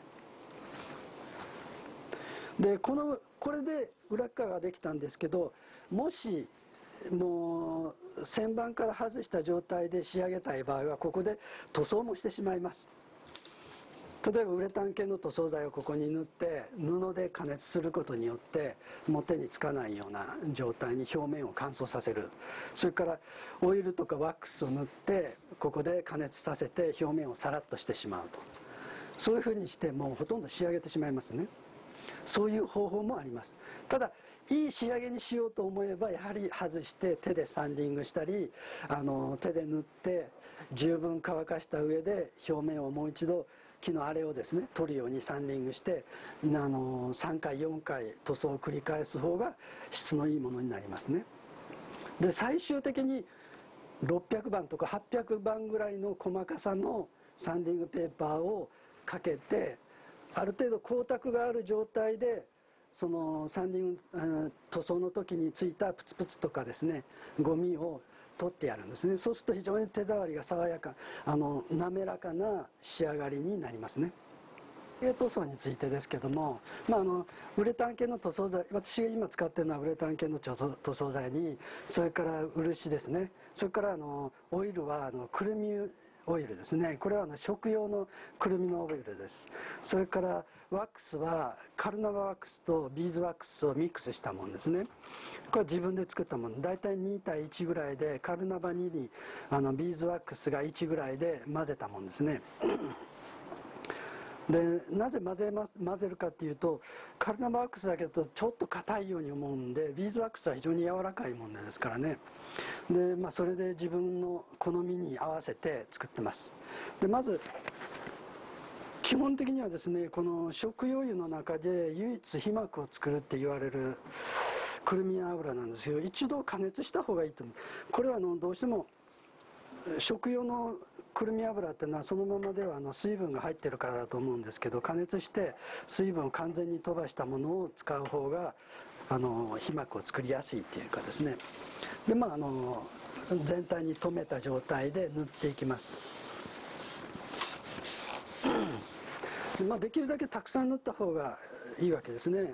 でこれで裏側ができたんですけど、もしもう旋盤から外した状態で仕上げたい場合はここで塗装もしてしまいます。例えばウレタン系の塗装剤をここに塗って布で加熱することによってもう手につかないような状態に表面を乾燥させる。それからオイルとかワックスを塗ってここで加熱させて表面をサラッとしてしまうと、そういうふうにしてもうほとんど仕上げてしまいますね。そういう方法もあります。ただいい仕上げにしようと思えばやはり外して手でサンディングしたり手で塗って十分乾かした上で表面をもう一度木の荒れをですね取るようにサンディングして3回4回塗装を繰り返す方が質のいいものになりますね。で最終的に600番とか800番ぐらいの細かさのサンディングペーパーをかけてある程度光沢がある状態でそのサンディング塗装の時についたプツプツとかですねゴミを取ってやるんですね。そうすると非常に手触りが爽やか滑らかな仕上がりになりますね。塗装についてですけども、ウレタン系の塗装剤、私が今使ってるのはウレタン系の塗装剤にそれから漆ですね、それからオイルはくるみオイルですね。これは食用のくるみのオイルです。それからワックスはカルナバワックスとビーズワックスをミックスしたものですね。これは自分で作ったもの、だいたい2対1ぐらいでカルナバ2にビーズワックスが1ぐらいで混ぜたものですね。でなぜ混ぜるかっていうとカルナバワックスだけだとちょっと硬いように思うんでビーズワックスは非常に柔らかいものですからね。で、それで自分の好みに合わせて作ってます。でまず基本的にはですねこの食用油の中で唯一皮膜を作るって言われるくるみ油なんですけど、一度加熱した方がいいと思う。これはどうしても食用のくるみ油っていうのはそのままでは水分が入ってるからだと思うんですけど、加熱して水分を完全に飛ばしたものを使う方が皮膜を作りやすいっていうかですね。で全体に留めた状態で塗っていきます。できるだけたくさん塗った方がいいわけですね。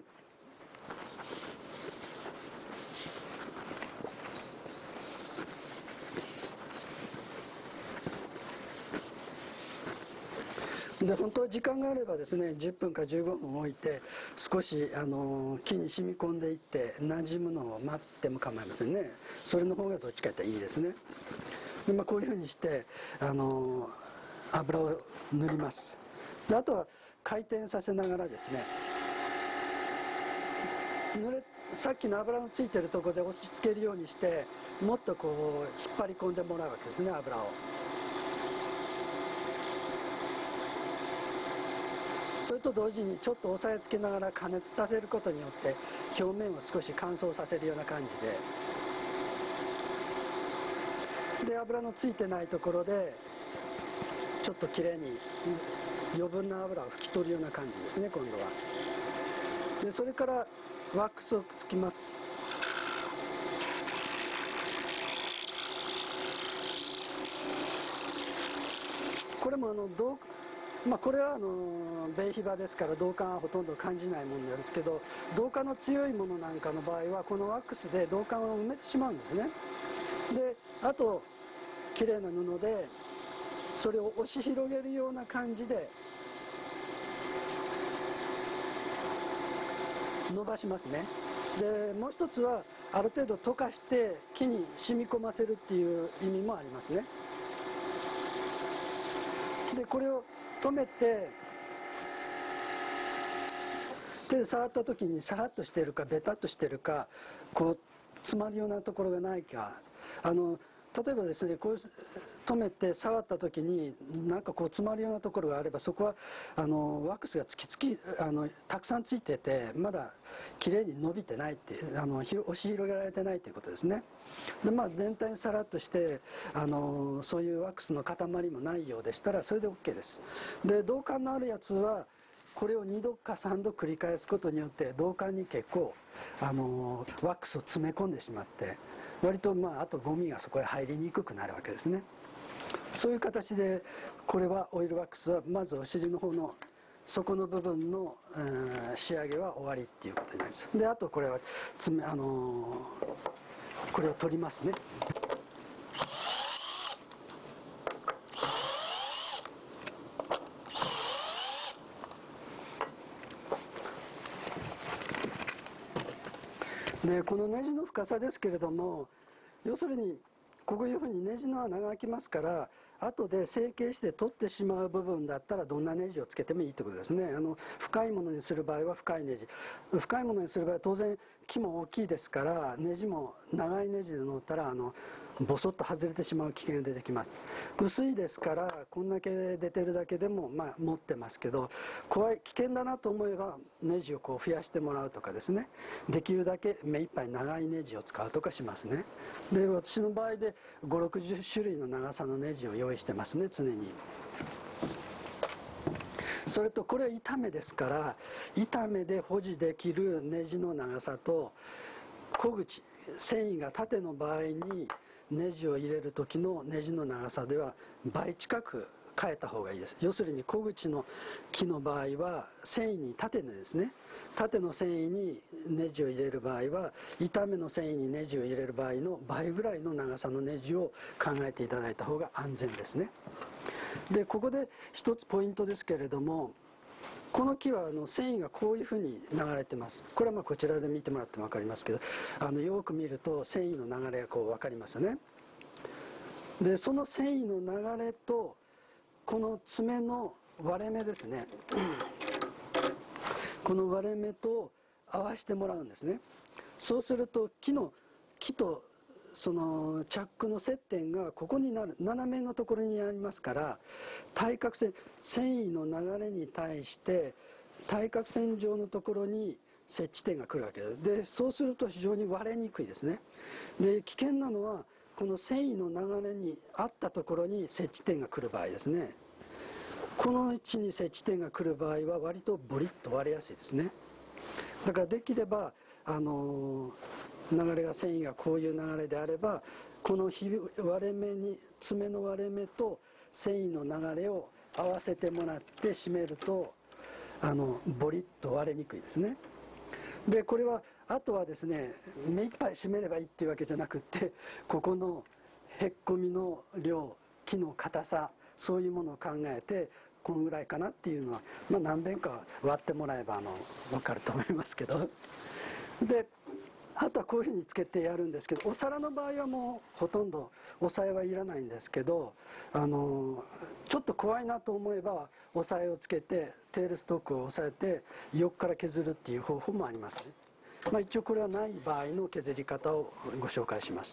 で本当は時間があればですね、10分か15分置いて少し木に染み込んでいって馴染むのを待っても構いませんね。それの方がどっちかというといいですね。で、こういうふうにして油を塗ります。であとは回転させながらですね、さっきの油のついてるところで押し付けるようにして、もっとこう引っ張り込んでもらうわけですね、油を。それと同時にちょっと押さえつけながら加熱させることによって表面を少し乾燥させるような感じで、油のついてないところでちょっときれいに余分な油を拭き取るような感じですね、今度は。でそれからワックスをつきます。これもこれはベイヒバですから銅管はほとんど感じないものなんですけど、銅管の強いものなんかの場合はこのワックスで銅管を埋めてしまうんですね。であときれいな布でそれを押し広げるような感じで伸ばしますね。でもう一つはある程度溶かして木に染み込ませるっていう意味もありますね。でこれを止めて手で触った時にサラッとしているかベタっとしているか、こう詰まるようなところがないか、例えばですね、こう止めて触った時になんかこう詰まるようなところがあれば、そこはワックスがたくさんついててまだきれいに伸びてないって押し広げられてないということですね。で全体にさらっとしてそういうワックスの塊もないようでしたらそれで OK です。で銅管のあるやつはこれを2度か3度繰り返すことによって銅管に結構ワックスを詰め込んでしまって割とあとゴミがそこへ入りにくくなるわけですね。そういう形でこれはオイルワックスはまずお尻の方の底の部分の仕上げは終わりっていうことになります。であとこれはこれを取りますね。でこのネジの深さですけれども、要するにこういうふうにネジの穴が開きますから、後で成形して取ってしまう部分だったらどんなネジをつけてもいいということですね。深いものにする場合は深いネジ、深いものにする場合は当然木も大きいですからネジも長いネジで乗ったらボソッと外れてしまう危険が出てきます。薄いですからこんだけ出てるだけでも持ってますけど、危険だなと思えばネジをこう増やしてもらうとかですね、できるだけ目いっぱい長いネジを使うとかしますね。で私の場合で5060種類の長さのネジを用意してますね、常に。それとこれは板目ですから、板目で保持できるネジの長さと小口繊維が縦の場合にネジを入れる時のネジの長さでは倍近く変えた方がいいです。要するに小口の木の場合は繊維に縦ですね、縦の繊維にネジを入れる場合は板目の繊維にネジを入れる場合の倍ぐらいの長さのネジを考えていただいた方が安全ですね。でここで一つポイントですけれども、この木は繊維がこういうふうに流れてます。これはこちらで見てもらっても分かりますけど、よく見ると繊維の流れがこう分かりますね。でその繊維の流れとこの爪の割れ目ですねこの割れ目と合わせてもらうんですね。そうすると木とそのチャックの接点がここになる斜めのところにありますから、対角線繊維の流れに対して対角線上のところに接地点が来るわけです。でそうすると非常に割れにくいですね。で危険なのはこの繊維の流れに合ったところに接地点が来る場合ですね。この位置に接地点が来る場合は割とボリッと割れやすいですね。だからできれば流れが繊維がこういう流れであればこの割れ目に爪の割れ目と繊維の流れを合わせてもらって締めるとボリッと割れにくいですね。でこれはあとはですね目いっぱい締めればいいっていうわけじゃなくってここのへっこみの量木の硬さそういうものを考えてこのぐらいかなっていうのは、何遍か割ってもらえば分かると思いますけどであとはこういうふうにつけてやるんですけどお皿の場合はもうほとんど押さえはいらないんですけどちょっと怖いなと思えば押さえをつけてテールストックを押さえて横から削るっていう方法もありますね。一応これはない場合の削り方をご紹介します。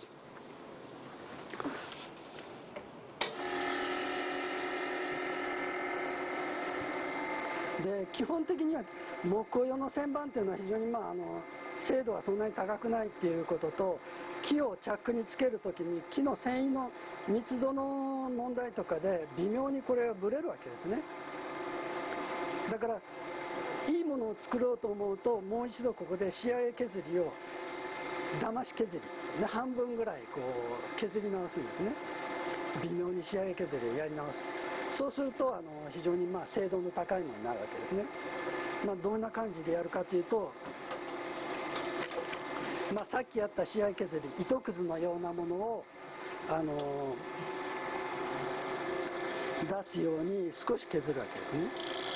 で基本的には木工用の旋盤っていうのは非常に精度はそんなに高くないっていうことと木をチャックにつけるときに木の繊維の密度の問題とかで微妙にこれがブレるわけですね。だからいいものを作ろうと思うともう一度ここで仕上げ削りを騙し削りで半分ぐらいこう削り直すんですね。微妙に仕上げ削りをやり直す。そうすると非常に精度の高いものになるわけですね。どんな感じでやるかというと、さっきやった仕上げ削り糸くずのようなものを出すように少し削るわけですね。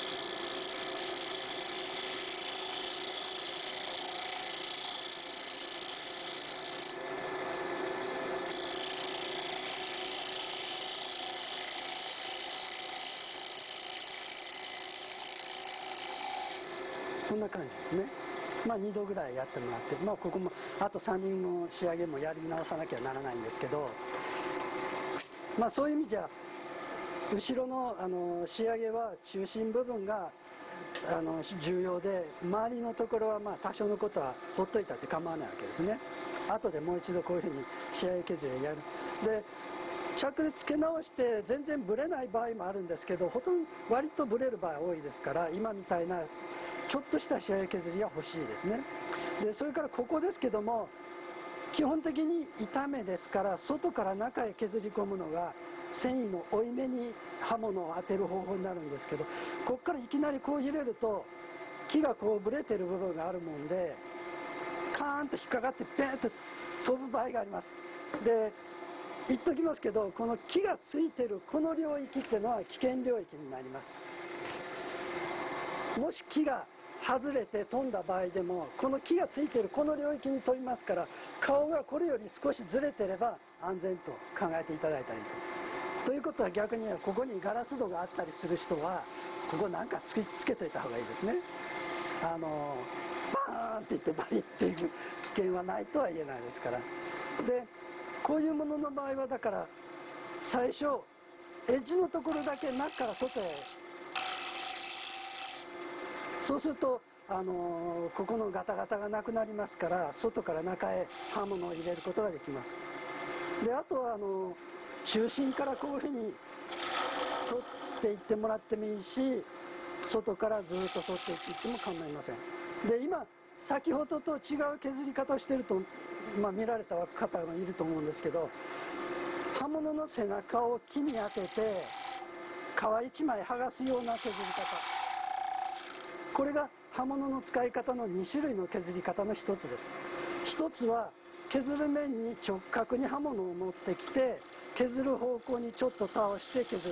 こんな感じですね。2度ぐらいやってもらって、ここもあと3人の仕上げもやり直さなきゃならないんですけど、そういう意味じゃ後ろの仕上げは中心部分が重要で周りのところは多少のことはほっといたって構わないわけですね。後でもう一度こういうふうに仕上げ削りをやる。でチャックで付け直して全然ブレない場合もあるんですけど割とブレる場合多いですから今みたいなちょっとした仕上げ削りは欲しいですね。でそれからここですけども基本的に板目ですから外から中へ削り込むのが繊維の負い目に刃物を当てる方法になるんですけどここからいきなりこう入れると木がこうブレてる部分があるもんでカーンと引っかかってペンと飛ぶ場合があります。で言っときますけどこの木がついてるこの領域っていうのは危険領域になります。もし木が外れて飛んだ場合でもこの木がついているこの領域に飛びますから顔がこれより少しずれてれば安全と考えていただいたりということは逆にここにガラス戸があったりする人はここなんかつけといた方がいいですね。バーンっていってバリっていう危険はないとは言えないですから。でこういうものの場合はだから最初エッジのところだけ中から外へそうするとここのガタガタがなくなりますから外から中へ刃物を入れることができます。であとは中心からこういうふうに取っていってもらってもいいし外からずっと取っていっても構いません。で今先ほどと違う削り方をしていると、見られた方がいると思うんですけど刃物の背中を木に当てて皮一枚剥がすような削り方これが刃物の使い方の2種類の削り方の一つです。一つは削る面に直角に刃物を持ってきて削る方向にちょっと倒して削る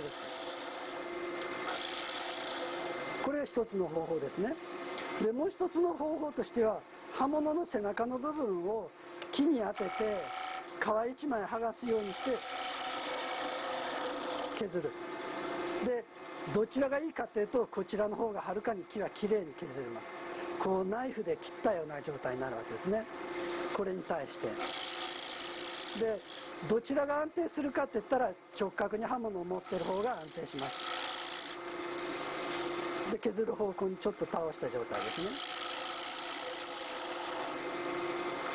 これが一つの方法ですね。でもう一つの方法としては刃物の背中の部分を木に当てて皮一枚剥がすようにして削る。でどちらがいいかというとこちらの方がはるかに木はきれいに削れます。こうナイフで切ったような状態になるわけですね。これに対してでどちらが安定するかって言ったら直角に刃物を持ってる方が安定します。で削る方向にちょっと倒した状態ですね。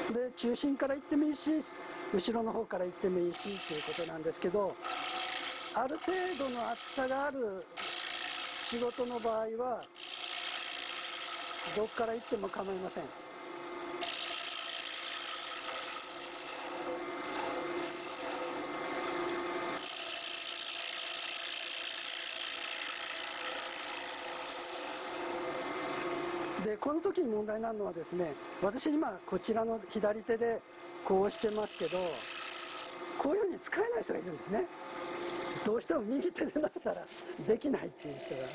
で中心から行ってもいいし後ろの方から行ってもいいしということなんですけど、ある程度の厚さがある仕事の場合はどこから行っても構いません。でこの時に問題になるのはですね、私今こちらの左手でこうしてますけど、こういうふうに使えない人がいるんですね。どうしても右手でなったらできないっていう人が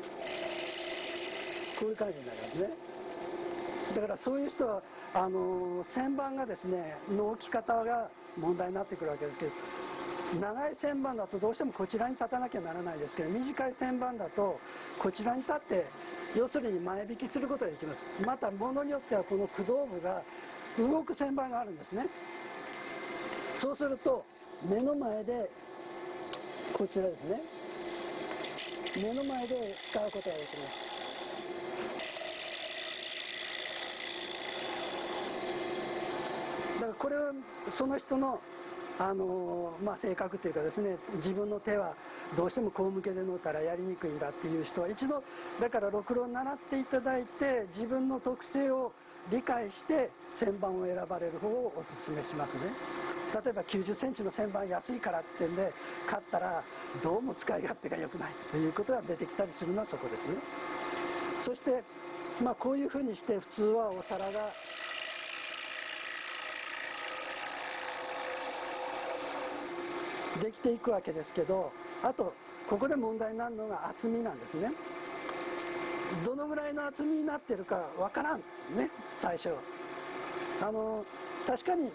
こういう感じになりますね。だからそういう人は旋盤がですねの置き方が問題になってくるわけですけど、長い旋盤だとどうしてもこちらに立たなきゃならないですけど、短い旋盤だとこちらに立って要するに前引きすることができます。またものによってはこの駆動部が動く旋盤があるんですね。そうすると目の前でこちらですね、目の前で使うことができます。だからこれはその人の性格というかですね、自分の手はどうしてもこう向けで乗ったらやりにくいんだっていう人は一度だからろくろを習っていただいて、自分の特性を理解して旋盤を選ばれる方をお勧めしますね。例えば90センチの旋盤安いからってんで買ったらどうも使い勝手が良くないということが出てきたりするのはそこですね。そしてこういうふうにして普通はお皿ができていくわけですけど、あとここで問題になるのが厚みなんですね。どのぐらいの厚みになってるかわからんね、最初。確かに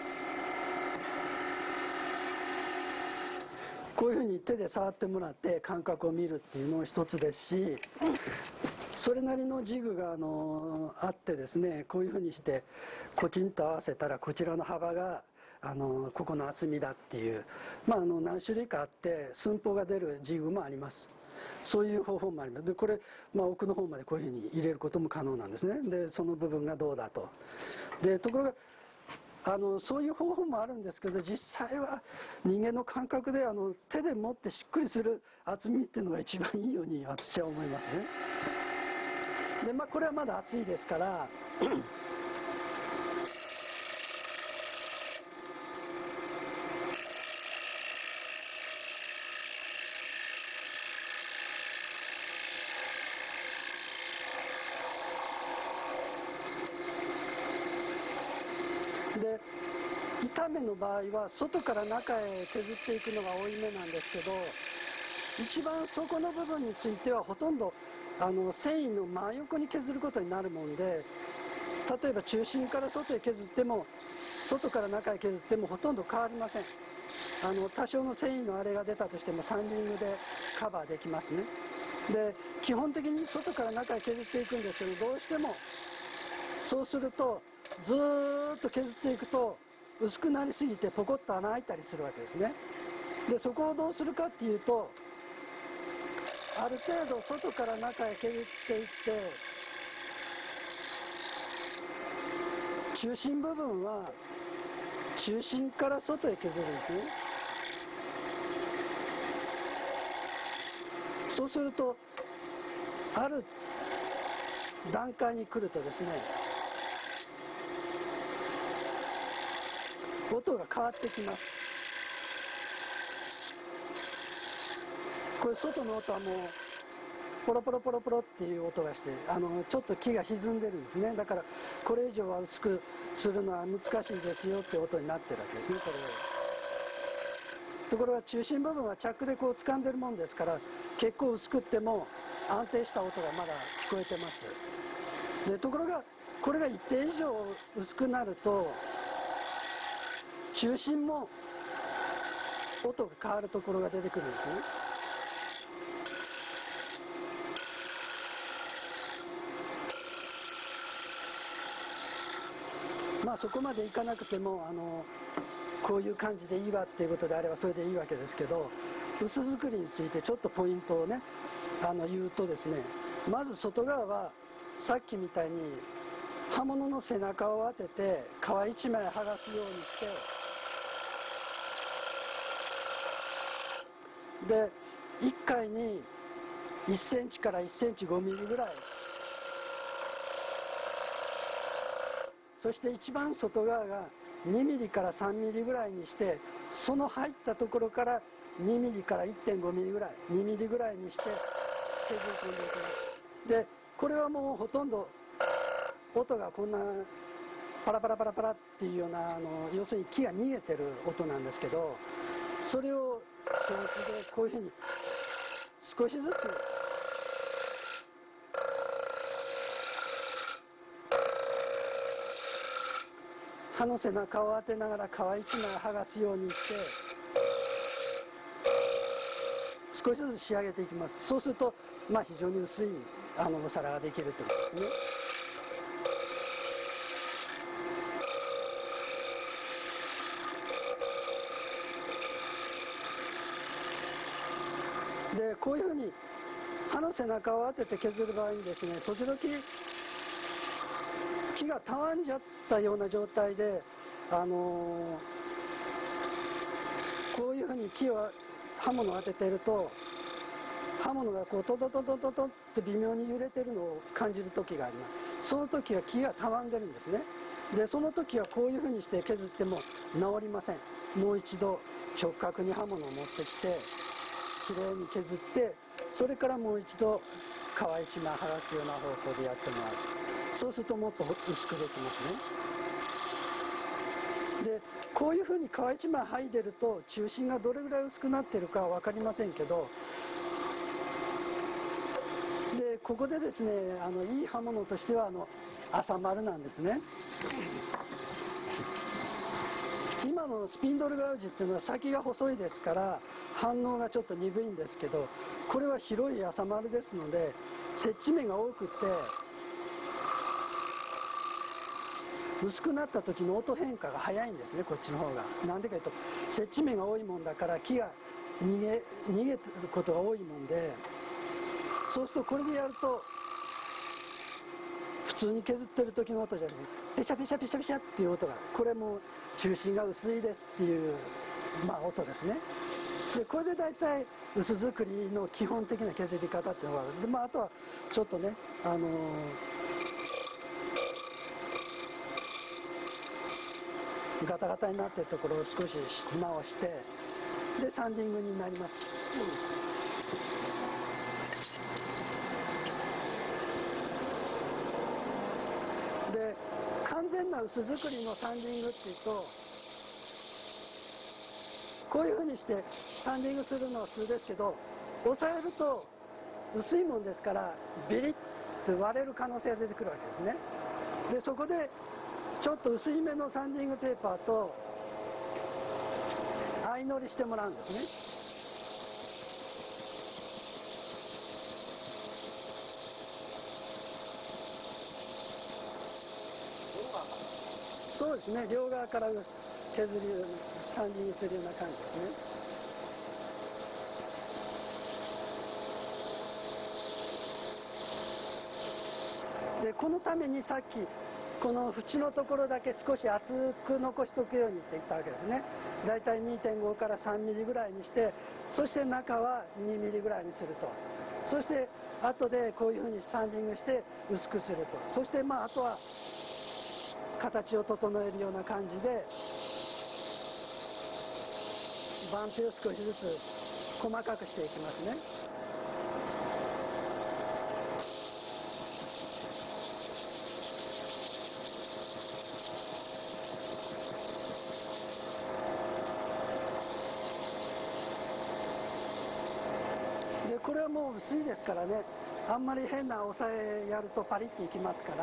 こういうふうに手で触ってもらって感覚を見るっていうのも一つですし、それなりのジグがあってですね、こういうふうにしてコチンと合わせたらこちらの幅がここの厚みだっていう、何種類かあって寸法が出るジグもあります。そういう方法もあります。でこれ、奥の方までこういうふうに入れることも可能なんですね。でその部分がどうだと。でところがそういう方法もあるんですけど、実際は人間の感覚で手で持ってしっくりする厚みっていうのが一番いいように私は思いますね。でこれはまだ厚いですからで板目の場合は外から中へ削っていくのが多い目なんですけど、一番底の部分についてはほとんど繊維の真横に削ることになるもんで、例えば中心から外へ削っても外から中へ削ってもほとんど変わりません。多少の繊維のあれが出たとしてもサンディングでカバーできますね。で基本的に外から中へ削っていくんですけど、どうしてもそうするとずーっと削っていくと薄くなりすぎてポコッと穴開いたりするわけですね。でそこをどうするかっていうと、ある程度外から中へ削っていって中心部分は中心から外へ削るんですね。そうするとある段階に来るとですね、音が変わってきます。これ外の音はもうポロポロポロポロっていう音がしてちょっと木が歪んでるんですね。だからこれ以上は薄くするのは難しいですよって音になってるわけですね。これところが中心部分はチャックでこう掴んでるもんですから、結構薄くっても安定した音がまだ聞こえてます。でところがこれが一定以上薄くなると中心も音が変わるところが出てくるんですね。そこまでいかなくてもこういう感じでいいわっていうことであればそれでいいわけですけど、薄作りについてちょっとポイントをね言うとですね、まず外側はさっきみたいに刃物の背中を当てて皮一枚剥がすようにしてで1回に1センチから1センチ5ミリぐらい、そして一番外側が2ミリから3ミリぐらいにして、その入ったところから2ミリから 1.5 ミリぐらい、2ミリぐらいにして削り込んでいきます。でこれはもうほとんど音がこんなパラパラパラパラっていうような要するに木が逃げてる音なんですけど、それを承知でこういうふうに少しずつ刃の背中を当てながら皮一枚剥がすようにして少しずつ仕上げていきます。そうすると非常に薄いお皿ができるということですね。でこういうふうに刃の背中を当てて削る場合にですね、時々木がたわんじゃったような状態で、こういうふうに木を刃物を当てていると刃物がこうトトトトトトって微妙に揺れてるのを感じる時があります。その時は木がたわんでるんですね。でその時はこういうふうにして削っても治りません。もう一度直角に刃物を持ってきてきれいに削って、それからもう一度皮一枚剥がすような方向でやってもらう。そうするともっと薄くできますね。でこういうふうに皮一枚剥いでると中心がどれぐらい薄くなってるかは分かりませんけど、でここでですねいい刃物としては朝丸なんですね。今のスピンドルガウジっていうのは先が細いですから反応がちょっと鈍いんですけど、これは広い朝丸ですので接地面が多くて薄くなった時の音変化が早いんですね、こっちの方が。なんでかというと接地面が多いもんだから木が逃げてることが多いもんで、そうするとこれでやると普通に削ってる時の音じゃなくてペシャペシャペシャペシャっていう音が、これも中心が薄いですっていう音ですね。でこれで大体薄作りの基本的な削り方っていうのがある。で、あとはちょっとねガタガタになってるところを少し直してでサンディングになります。で完全な薄作りのサンディングっていうとこういうふうにしてサンディングするのは普通ですけど、押さえると薄いもんですからビリッと割れる可能性が出てくるわけですね。でそこでちょっと薄いめのサンディングペーパーと相乗りしてもらうんですね。そうですね、両側から削るサンディングするような感じですね。でこのためにさっきこの縁のところだけ少し厚く残しておくようにって言ったわけですね。だいたい 2.5 から3ミリぐらいにして、そして中は2ミリぐらいにすると。そして後でこういうふうにサンディングして薄くすると。そしてあとは形を整えるような感じで番手を少しずつ細かくしていきますね。でこれはもう薄いですからね、あんまり変な押さえやるとパリッといきますから。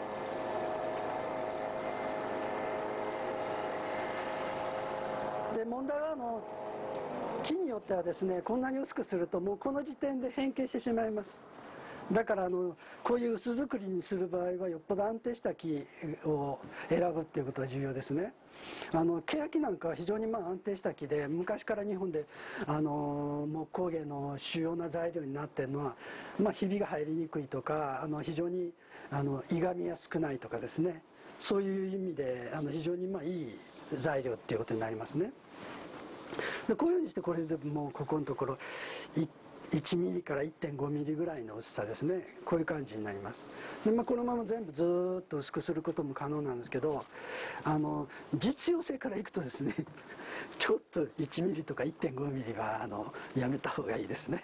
で問題は木によってはですね、こんなに薄くするともうこの時点で変形してしまいます。 だからこういう薄作りにする場合はよっぽど安定した木を選ぶっていうことが重要ですね。欅なんかは非常に安定した木で、昔から日本で木工芸の主要な材料になっているのは、ひびが入りにくいとか非常にいがみが少ないとかですね、そういう意味で非常にいい材料っていうことになりますね。でこういうふうにして、これでもうここのところ1ミリから1.5ミリぐらいの薄さですね、こういう感じになります。で、このまま全部ずっと薄くすることも可能なんですけど、実用性からいくとですね、ちょっと1ミリとか1.5ミリはやめた方がいいですね。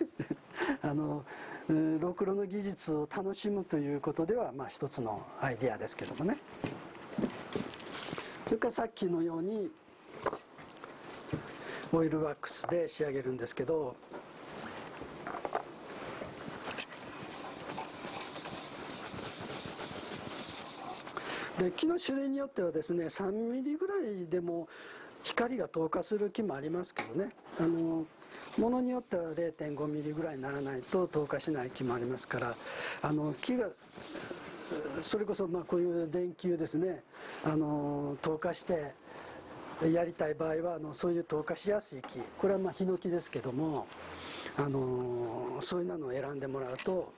ろくろの技術を楽しむということでは一つのアイデアですけどもね。それからさっきのようにオイルワックスで仕上げるんですけど、で木の種類によってはですね、3ミリぐらいでも光が透過する木もありますけどね、ものによっては 0.5 ミリぐらいにならないと透過しない木もありますから、木がそれこそこういう電球ですね、透過してやりたい場合はそういう透過しやすい木、これはヒノキですけども、そういうのを選んでもらうと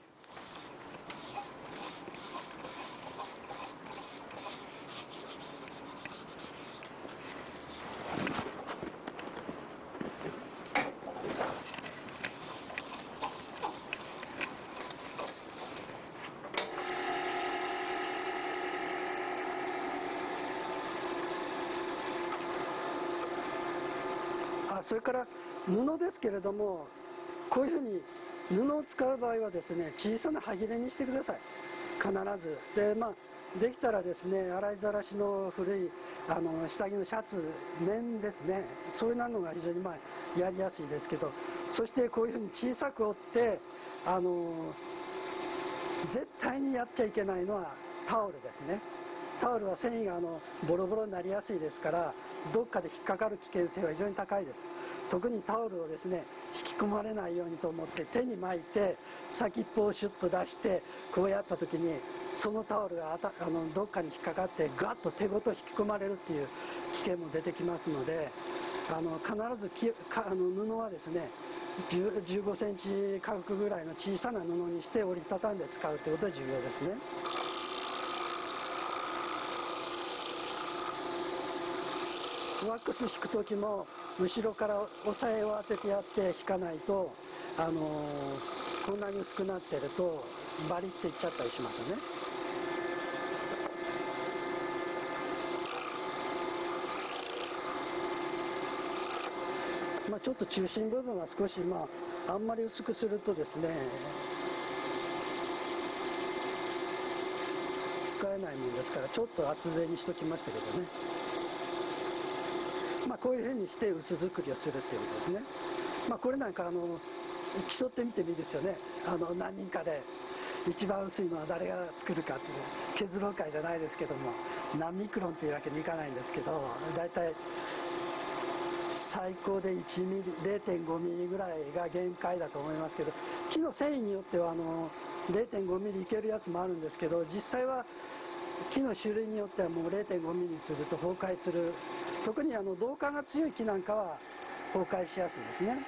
それから布ですけれども、こういうふうに布を使う場合はですね、小さな歯切れにしてください、必ず。でできたらですね、洗いざらしの古い下着のシャツ、綿ですね、そういうのが非常にやりやすいですけど、そしてこういうふうに小さく折って絶対にやっちゃいけないのはタオルですね。タオルは繊維がボロボロになりやすいですから、どっかで引っかかる危険性は非常に高いです。特にタオルをですね、引き込まれないようにと思って手に巻いて先っぽをシュッと出してこうやった時に、そのタオルがどっかに引っかかってガッと手ごと引き込まれるっていう危険も出てきますので、必ず布はですね、15センチ角ぐらいの小さな布にして折りたたんで使うということが重要ですね。ワックス引く時も後ろから押さえを当ててやって引かないと、こんなに薄くなってるとバリっていっちゃったりしますよね。ちょっと中心部分は少しあんまり薄くするとですね、使えないもんですから、ちょっと厚手にしときましたけどね。こういうふうにして薄作りをするっていうことですね。これなんか競ってみてもいいですよね。何人かで一番薄いのは誰が作るかっていう削ろう会じゃないですけども、何ミクロンっていうわけにいかないんですけど、だいたい最高で1ミリ 0.5 ミリぐらいが限界だと思いますけど、木の繊維によっては0.5 ミリいけるやつもあるんですけど、実際は木の種類によってはもう 0.5 ミリすると崩壊する、特に導火が強い木なんかは崩壊しやすいですね。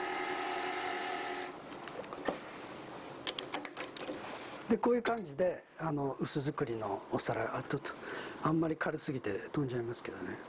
でこういう感じで薄作りのお皿、あんまり軽すぎて飛んじゃいますけどね。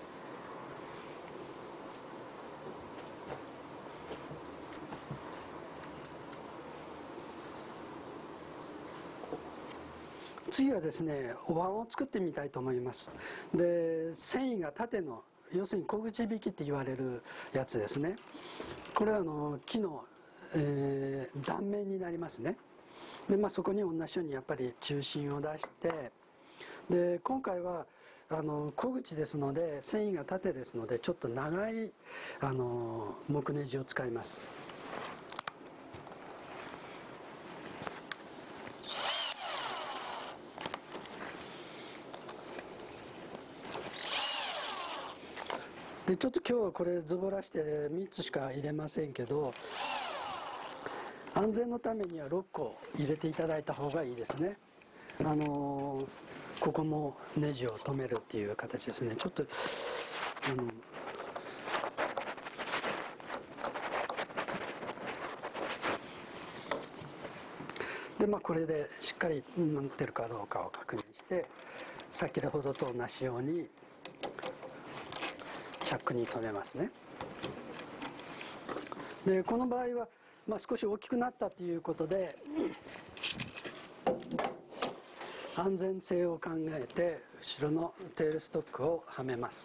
次はですね、お椀を作ってみたいと思います。で繊維が縦の、要するに小口引きって言われるやつですね。これは木の、断面になりますね。でそこに同じようにやっぱり中心を出して、で今回は小口ですので繊維が縦ですので、ちょっと長い木ネジを使います。でちょっと今日はこれズボラして3つしか入れませんけど、 安全のためにはロックを入れていただいた方がいいですね。ここもネジを留めるっていう形ですね。ちょっとでこれでしっかり乗ってるかどうかを確認して、先ほどと同じようにチャックに留めますね。でこの場合は、少し大きくなったということで安全性を考えて後ろのテールストックをはめます。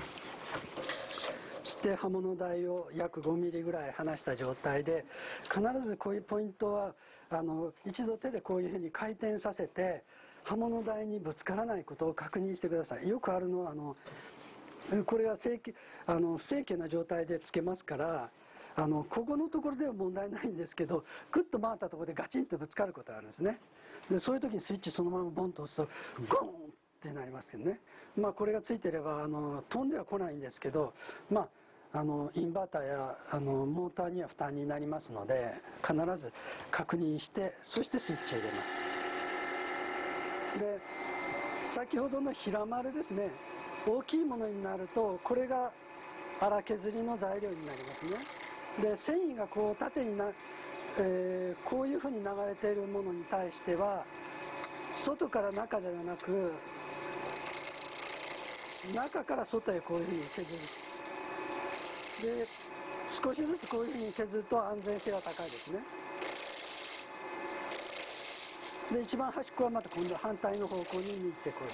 そして刃物台を約5ミリぐらい離した状態で、必ずこういうポイントは一度手でこういうふうに回転させて刃物台にぶつからないことを確認してください。よくあるのはこれは不整形な状態でつけますから、ここのところでは問題ないんですけど、グッと回ったところでガチンとぶつかることがあるんですね。でそういう時にスイッチそのままボンと押すとゴーンってなりますけどね。これがついてれば飛んでは来ないんですけど、インバーターやモーターには負担になりますので、必ず確認してそしてスイッチを入れます。で先ほどの平丸ですね、大きいものになるとこれが荒削りの材料になりますね。で繊維がこう縦にこういうふうに流れているものに対しては外から中ではなく中から外へこういうふうに削る。で少しずつこういうふうに削ると安全性が高いですね。で一番端っこはまた今度は反対の方向に握ってこういう。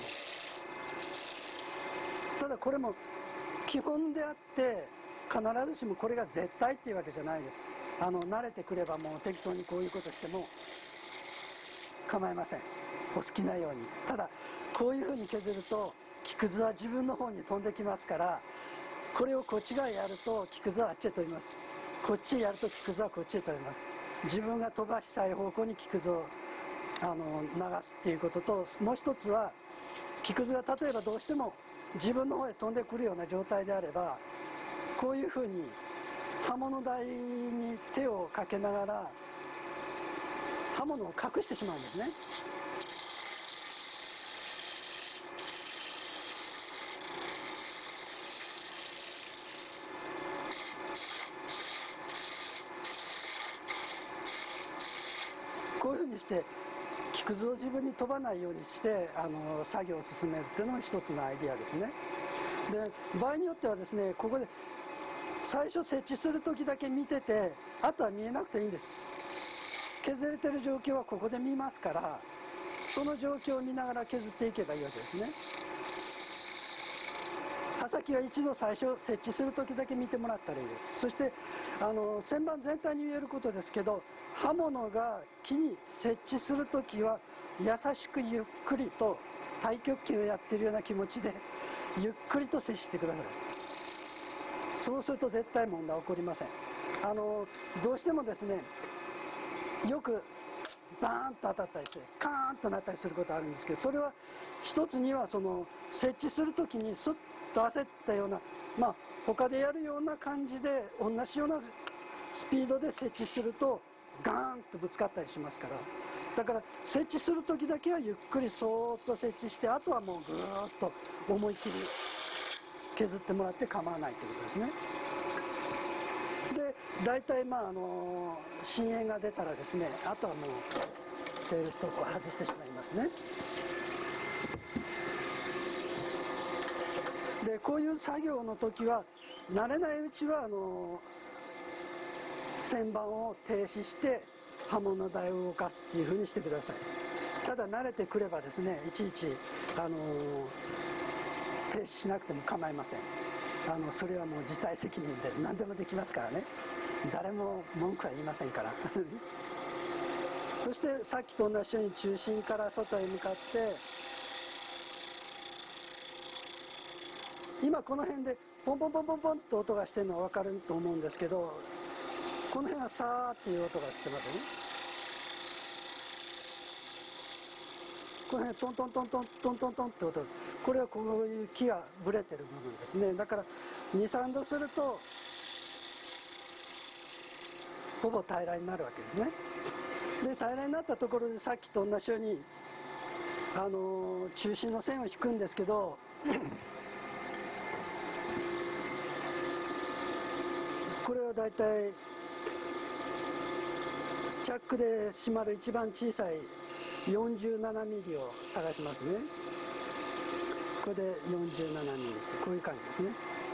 ただこれも基本であって必ずしもこれが絶対っていうわけじゃないです。慣れてくればもう適当にこういうことしても構いません。お好きなように。ただこういうふうに削ると木くずは自分の方に飛んできますから、これをこっち側やると木くずはあっちへ飛びます。こっちへやると木くずはこっちへ飛びます。自分が飛ばしたい方向に木くずを流すっていうことと、もう一つは木くずが例えばどうしても自分の方へ飛んでくるような状態であれば、こういうふうに刃物台に手をかけながら刃物を隠してしまうんですね。こういうふうにして木くずを自分に飛ばないようにして作業を進めるっていうのも一つのアイディアですね。で場合によってはですね、ここで最初設置する時だけ見てて、あとは見えなくていいんです。削れてる状況はここで見ますから、その状況を見ながら削っていけばいいわけですね。刃先は一度最初設置する時だけ見てもらったらいいです。そして旋盤全体に言えることですけど、刃物が木に設置する時は優しくゆっくりと太極拳をやってるような気持ちでゆっくりと接してください。そうすると絶対問題は起こりません。どうしてもですね、よくバーンと当たったりしてカーンとなったりすることあるんですけど、それは一つには設置する時にスッと焦ったような、他でやるような感じで同じようなスピードで設置するとガーンとぶつかったりしますから、だから設置する時だけはゆっくりそーっと設置して、あとはもうぐーっと思い切り削ってもらって構わないということですね。で大体深淵が出たらですね、あとはもうテールストックを外してしまいますね。でこういう作業の時は慣れないうちは旋盤を停止して刃物台を動かすっていうふうにしてください。ただ慣れてくればですね、いちいち停止しなくても構いません。それはもう自体責任で何でもできますからね。誰も文句は言いませんからそしてさっきと同じように中心から外へ向かって、今この辺でポンポンポンポンポンと音がしてるのは分かると思うんですけど、この辺はサーっていう音がしてますね。この辺トントントントントントントンって音、これはこういう木がぶれてる部分ですね。だから 2,3 度するとほぼ平らになるわけですね。で平らになったところでさっきと同じように中心の線を引くんですけどこれはだいたいチャックで締まる一番小さい47ミリを探しますね。これで47ミリ、こういう感じですね。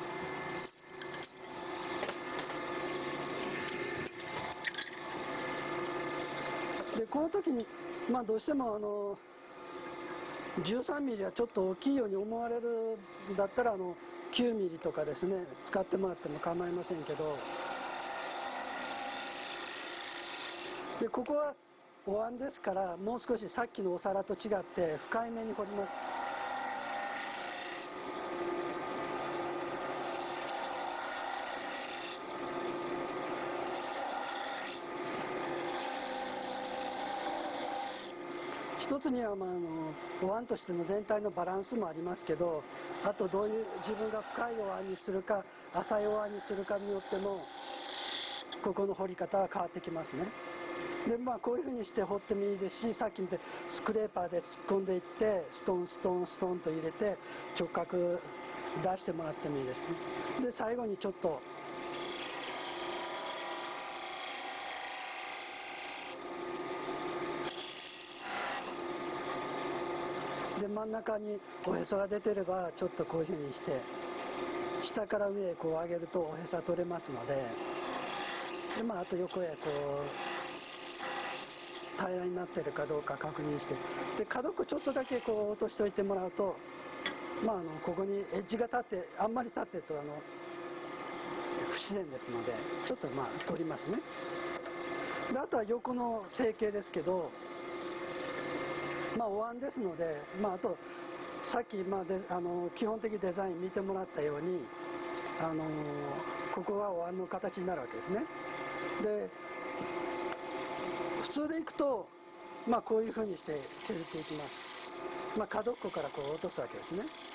でこの時にどうしても13ミリはちょっと大きいように思われるんだったら9ミリとかですね使ってもらっても構いませんけど、でここはお椀ですからもう少しさっきのお皿と違って深いめに掘ります。一つにはお椀としての全体のバランスもありますけど、あとどういう自分が深いお椀にするか浅いお椀にするかによってもここの掘り方は変わってきますね。でこういうふうにして掘ってもいいですし、さっきみたいにスクレーパーで突っ込んでいってストンストンストンと入れて直角出してもらってもいいですね。で最後にちょっとで真ん中におへそが出てればちょっとこういうふうにして下から上へこう上げるとおへそ取れますので、であと横へこう平らになってるかどうか確認して、で角っこちょっとだけこう落としておいてもらうと、ここにエッジが立ってあんまり立ってると不自然ですのでちょっと取りますね。であとは横の成形ですけど、お椀ですので、あとさっき基本的デザイン見てもらったようにここがお椀の形になるわけですね。で普通でいくとこういうふうにして削っていきます。角っこからこう落とすわけです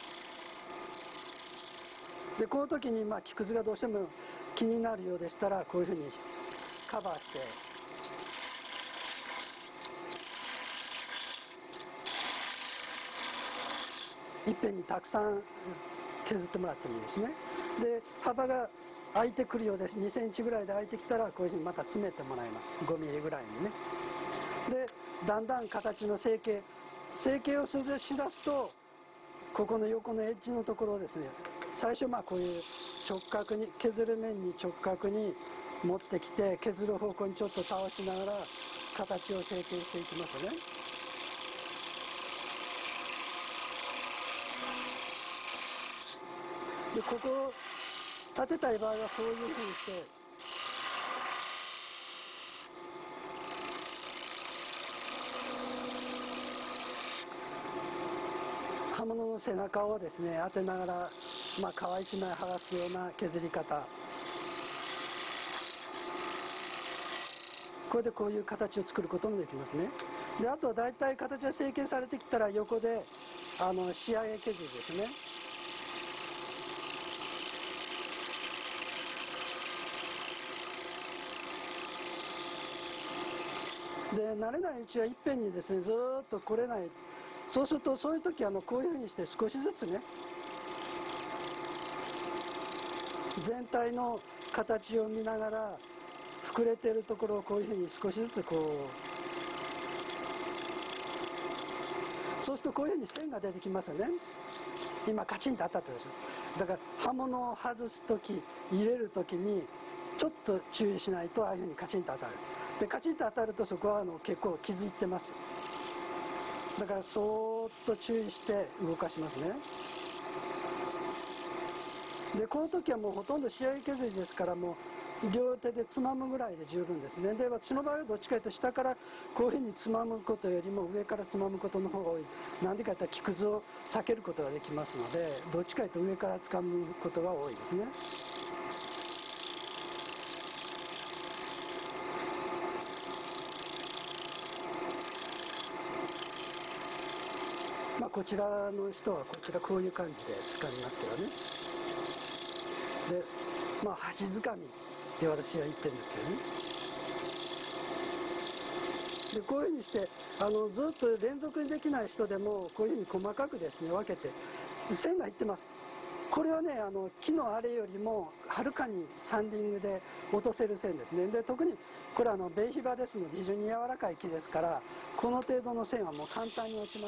ね。でこの時に木くずがどうしても気になるようでしたらこういうふうにカバーしていっぺんにたくさん削ってもらってもいいですね。で幅が空いてくるようです。2センチぐらいで空いてきたらこういうふうにまた詰めてもらいます。5ミリぐらいにね。でだんだん形の成形をしだすとここの横のエッジのところをですね、最初こういう直角に削る面に直角に持ってきて削る方向にちょっと倒しながら形を成形していきますね。でここを立てたい場合はこういうふうにして刃物の背中をですね当てながら皮一枚剥がすような削り方、これでこういう形を作ることもできますね。であとはだいたい形が成形されてきたら横で仕上げ削りですね。で慣れないうちはいっぺんにですねずーっと来れない。そうするとそういう時こういうふうにして少しずつね全体の形を見ながら膨れてるところをこういうふうに少しずつそうするとこういうふうに線が出てきますよね。今カチンと当たったでしょ。だから刃物を外す時入れる時にちょっと注意しないとああいうふうにカチンと当たる。でカチンと当たるとそこは結構傷いってます。だからそーっと注意して動かしますね。でこの時はもうほとんど仕上げ削りですからもう両手でつまむぐらいで十分ですね。で私の場合はどっちかというと下からこういうふうにつまむことよりも上からつまむことの方が多い。なんでかというと木くずを避けることができますのでどっちかというと上からつかむことが多いですね。こちらの人はこういう感じで掴みますけどね。で箸掴みって私は言ってるんですけどね。 でこういうふうにしてずっと連続にできない人でもこういうふうに細かくですね分けて線がいってます。これはね木のあれよりもはるかにサンディングで落とせる線ですね。で特にこれはベイヒバですので非常に柔らかい木ですから、この程度の線はもう簡単に落ちます。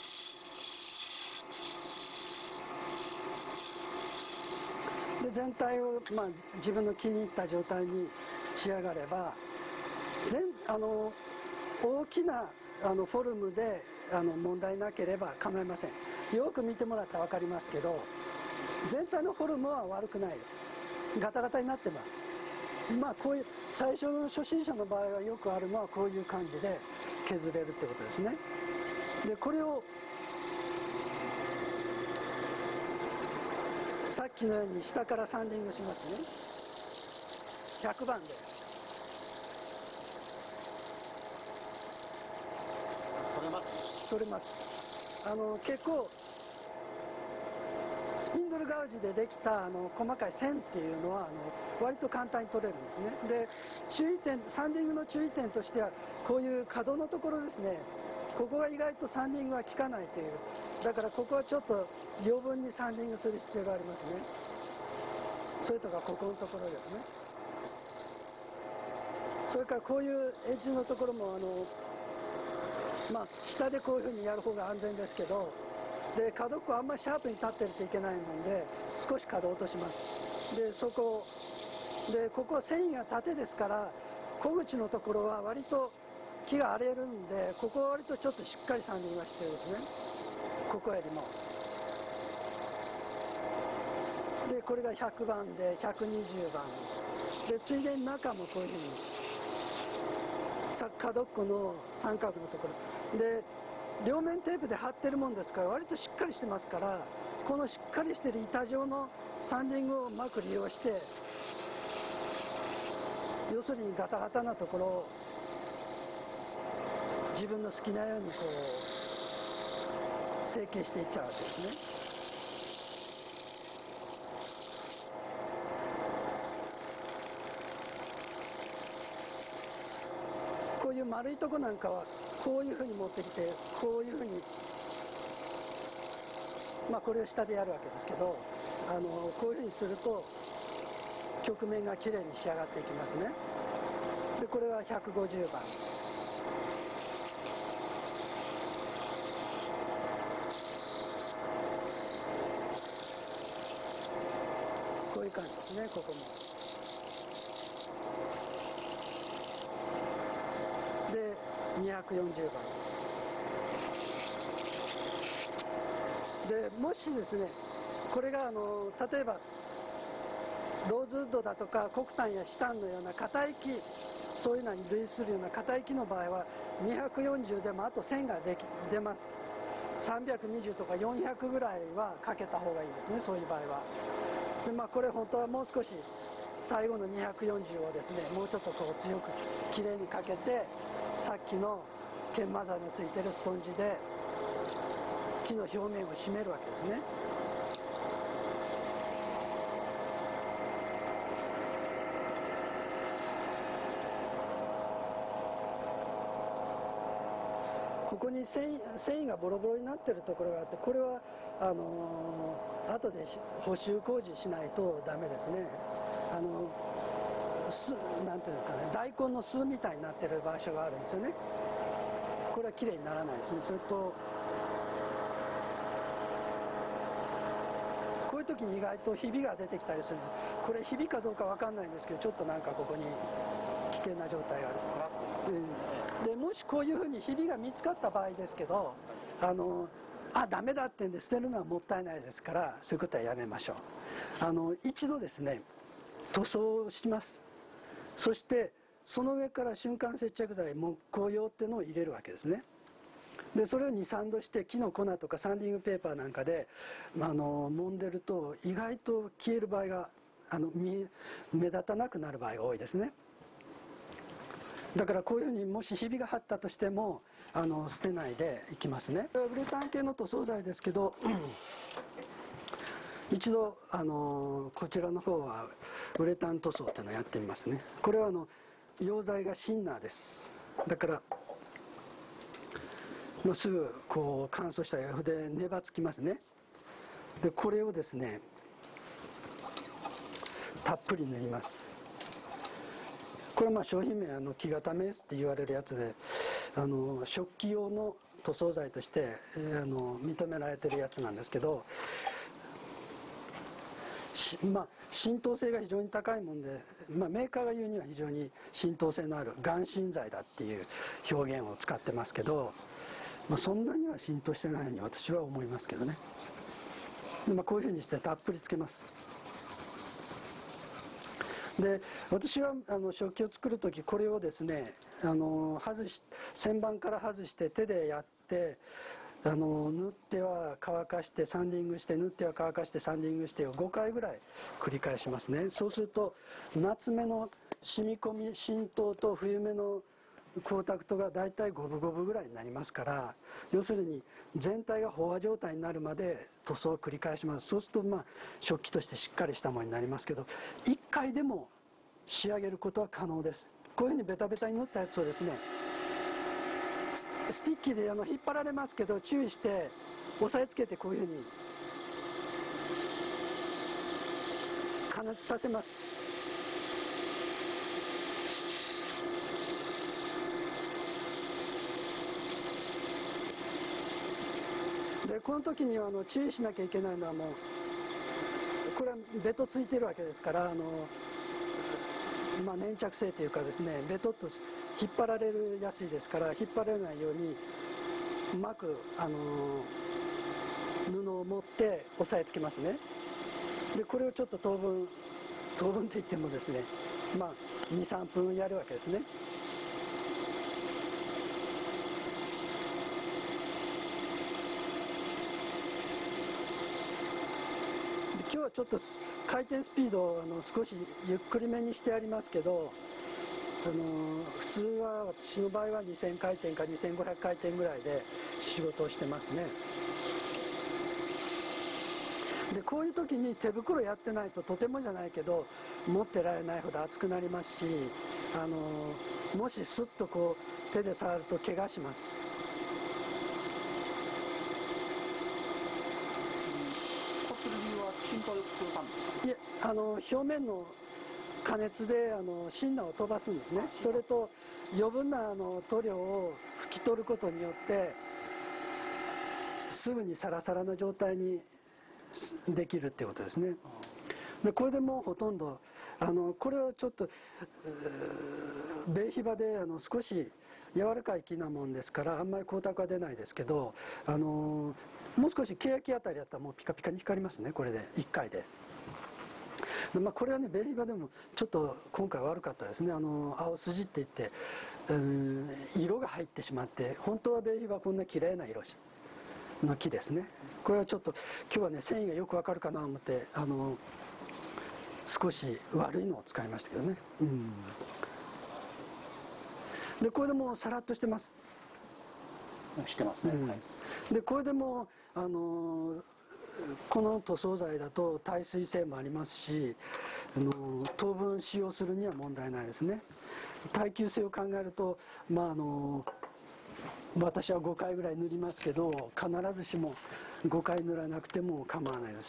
で全体を、自分の気に入った状態に仕上がれば大きなフォルムで問題なければ構いません。よく見てもらったら分かりますけど、全体のフォルムは悪くないです。ガタガタになってます。こういう最初の初心者の場合はよくあるのはこういう感じで削れるってことですね。でこれをさっきのように下からサンディングしますね。100番で取れます。結構スピンドルガウジでできた細かい線っていうのは割と簡単に取れるんですね。で注意点、サンディングの注意点としてはこういう角のところですね、ここが意外とサンディングは効かないという、だからここはちょっと余分にサンディングする必要がありますね。それとかここのところですね。それからこういうエッジのところも下でこういうふうにやる方が安全ですけど、で角っこあんまりシャープに立ってるといけないので少し角を落とします。でそこでここは繊維が縦ですから小口のところは割と木が荒れるんで、ここは割とちょっとしっかりサンディングが必要ですね、ここよりも。でこれが100番で120番で、ついでに中もこういうふうに角っこの三角のところで両面テープで貼ってるもんですから割としっかりしてますから、このしっかりしてる板状のサンディングをうまく利用して、要するにガタガタなところを自分の好きなようにこう成形していっちゃうわけですね。こういう丸いとこなんかはこういうふうに持ってきてこういうふうにこれを下でやるわけですけど、こういうふうにすると曲面がきれいに仕上がっていきますね。でこれは150番こういう感じですね。ここもで240番で、もしですねこれが例えばローズウッドだとか黒炭やシタンのような硬い木、そういうのに類するような硬い木の場合は240でもあと線が出ます。320とか400ぐらいはかけた方がいいですね、そういう場合は。でこれ本当はもう少し最後の240をですねもうちょっとこう強くきれいにかけて、さっきの研磨剤のついてるスポンジで木の表面を締めるわけですね。ここに繊維がボロボロになってるところがあって、これは後で補修工事しないとダメですね。なんていうのかね、大根の巣みたいになってる場所があるんですよね。これはきれいにならないですね。それとこういう時に意外とひびが出てきたりする。これひびかどうかわかんないんですけど、ちょっとなんかここに危険な状態がある。でもしこういうふうにひびが見つかった場合ですけど、ダメだってんで捨てるのはもったいないですから、そういうことはやめましょう。一度ですね塗装をします。そしてその上から瞬間接着剤木工用っていうのを入れるわけですね。でそれを23度して木の粉とかサンディングペーパーなんかで、揉んでると意外と消える場合が目立たなくなる場合が多いですね。だからこういうふうにもしひびが入ったとしても捨てないでいきますね。ウレタン系の塗装剤ですけど一度こちらの方はウレタン塗装っていうのをやってみますね。これは溶剤がシンナーです。だからすぐこう乾燥したらで粘つきますね。でこれをですねたっぷり塗ります。これは商品名木型メースって言われるやつで食器用の塗装剤として認められてるやつなんですけど、浸透性が非常に高いもんで、メーカーが言うには非常に浸透性のある含浸剤だっていう表現を使ってますけど、そんなには浸透してないように私は思いますけどね。こういうふうにしてたっぷりつけます。で私は食器を作る時これをですね旋盤から外して手でやって縫っては乾かしてサンディングして縫っては乾かしてサンディングしてを5回ぐらい繰り返しますね。そうすると夏目の染み込み浸透と冬目の光沢とがだいたい五分五分ぐらいになりますから、要するに全体が飽和状態になるまで塗装を繰り返します。そうすると食器としてしっかりしたものになりますけど、1回でも仕上げることは可能です。こういうふうにベタベタに塗ったやつをですねスティッキーで引っ張られますけど注意して押さえつけてこういうふうに加熱させます。でこの時には注意しなきゃいけないのはこれはベトついてるわけですから粘着性というかですねベトっと引っ張られるやすいですから引っ張られないようにうまく布を持って押さえつけますね。でこれをちょっと当分って言ってもですね2、3分やるわけですね。今日はちょっと回転スピードを少しゆっくりめにしてありますけど普通は私の場合は2000回転か2500回転ぐらいで仕事をしてますね。でこういう時に手袋やってないととてもじゃないけど持ってられないほど熱くなりますしもしスッとこう手で触ると怪我します。 浸透力するためですか？ いえ表面の加熱でシンナーを飛ばすんですね。それと余分な塗料を拭き取ることによってすぐにサラサラな状態にできるっていうことですね。でこれでもうほとんどこれはちょっとベイヒバで少し柔らかい木なもんですからあんまり光沢は出ないですけどもう少し欅あたりだったらもうピカピカに光りますね。これで1回で。これはねベイヒバでもちょっと今回悪かったですね。青筋って言って色が入ってしまって本当はベイヒバこんな綺麗な色の木ですね。これはちょっと今日はね繊維がよくわかるかなと思って少し悪いのを使いましたけどね。でこれでもうさらっとしてます。 してますね。 でこれでもこの塗装剤だと耐水性もありますし当分使用するには問題ないですね。耐久性を考えると私は5回ぐらい塗りますけど必ずしも5回塗らなくても構わないです。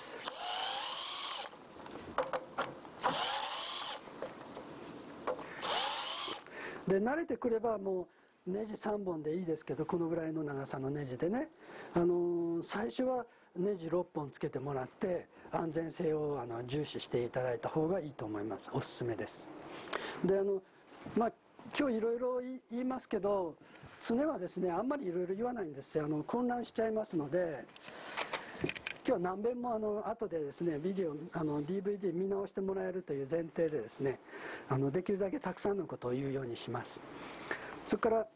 で慣れてくればもうネジ3本でいいですけどこのぐらいの長さのネジでね最初はネジ6本つけてもらって安全性を重視していただいた方がいいと思います。おすすめです。で今日いろいろ言いますけど常はですねあんまりいろいろ言わないんですよ。混乱しちゃいますので今日は何遍も後でですねビデオDVD 見直してもらえるという前提でですねできるだけたくさんのことを言うようにします。それから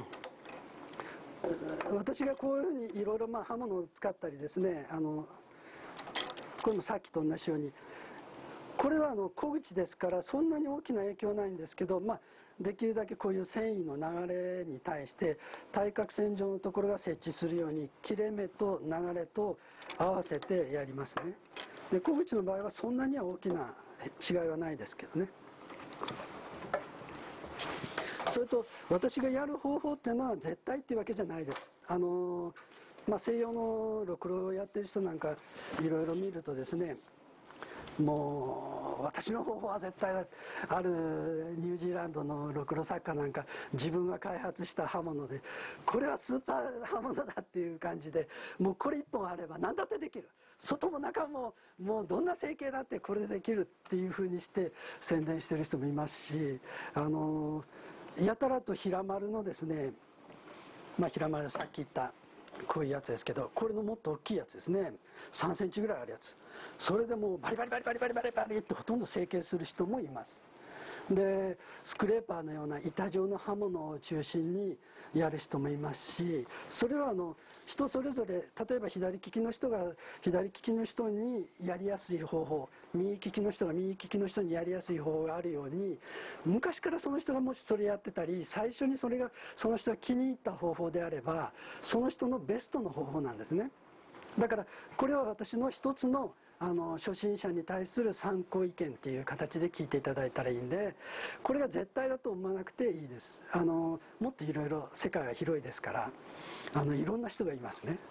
私がこういうふうにいろいろ刃物を使ったりですねこれもさっきと同じようにこれは小口ですからそんなに大きな影響はないんですけどできるだけこういう繊維の流れに対して対角線上のところが接地するように切れ目と流れと合わせてやりますね。で小口の場合はそんなには大きな違いはないですけどね。 それと私がやる方法っていうのは絶対っていうわけじゃないです。西洋のろくろをやってる人なんかいろいろ見るとですね、もう私の方法は絶対だ、あるニュージーランドのろくろ作家なんか自分が開発した刃物でこれはスーパー刃物だっていう感じで、もうこれ一本あれば何だってできる、外も中ももうどんな成形だってこれでできるっていうふうにして宣伝してる人もいますし、やたらと平丸のですね、平丸さっき言ったこういうやつですけど、これのもっと大きいやつですね、3センチぐらいあるやつ、それでもうバリバリバリバリバリバリバリってほとんど成形する人もいます。でスクレーパーのような板状の刃物を中心にやる人もいますし、それは人それぞれ、例えば左利きの人が左利きの人にやりやすい方法、右利きの人が右利きの人にやりやすい方法があるように、昔からその人がもしそれやってたり、最初にそれがその人が気に入った方法であれば、その人のベストの方法なんですね。だからこれは私の一つの初心者に対する参考意見っていう形で聞いていただいたらいいんで、これが絶対だと思わなくていいです。もっといろいろ世界が広いですから、いろんな人がいますね。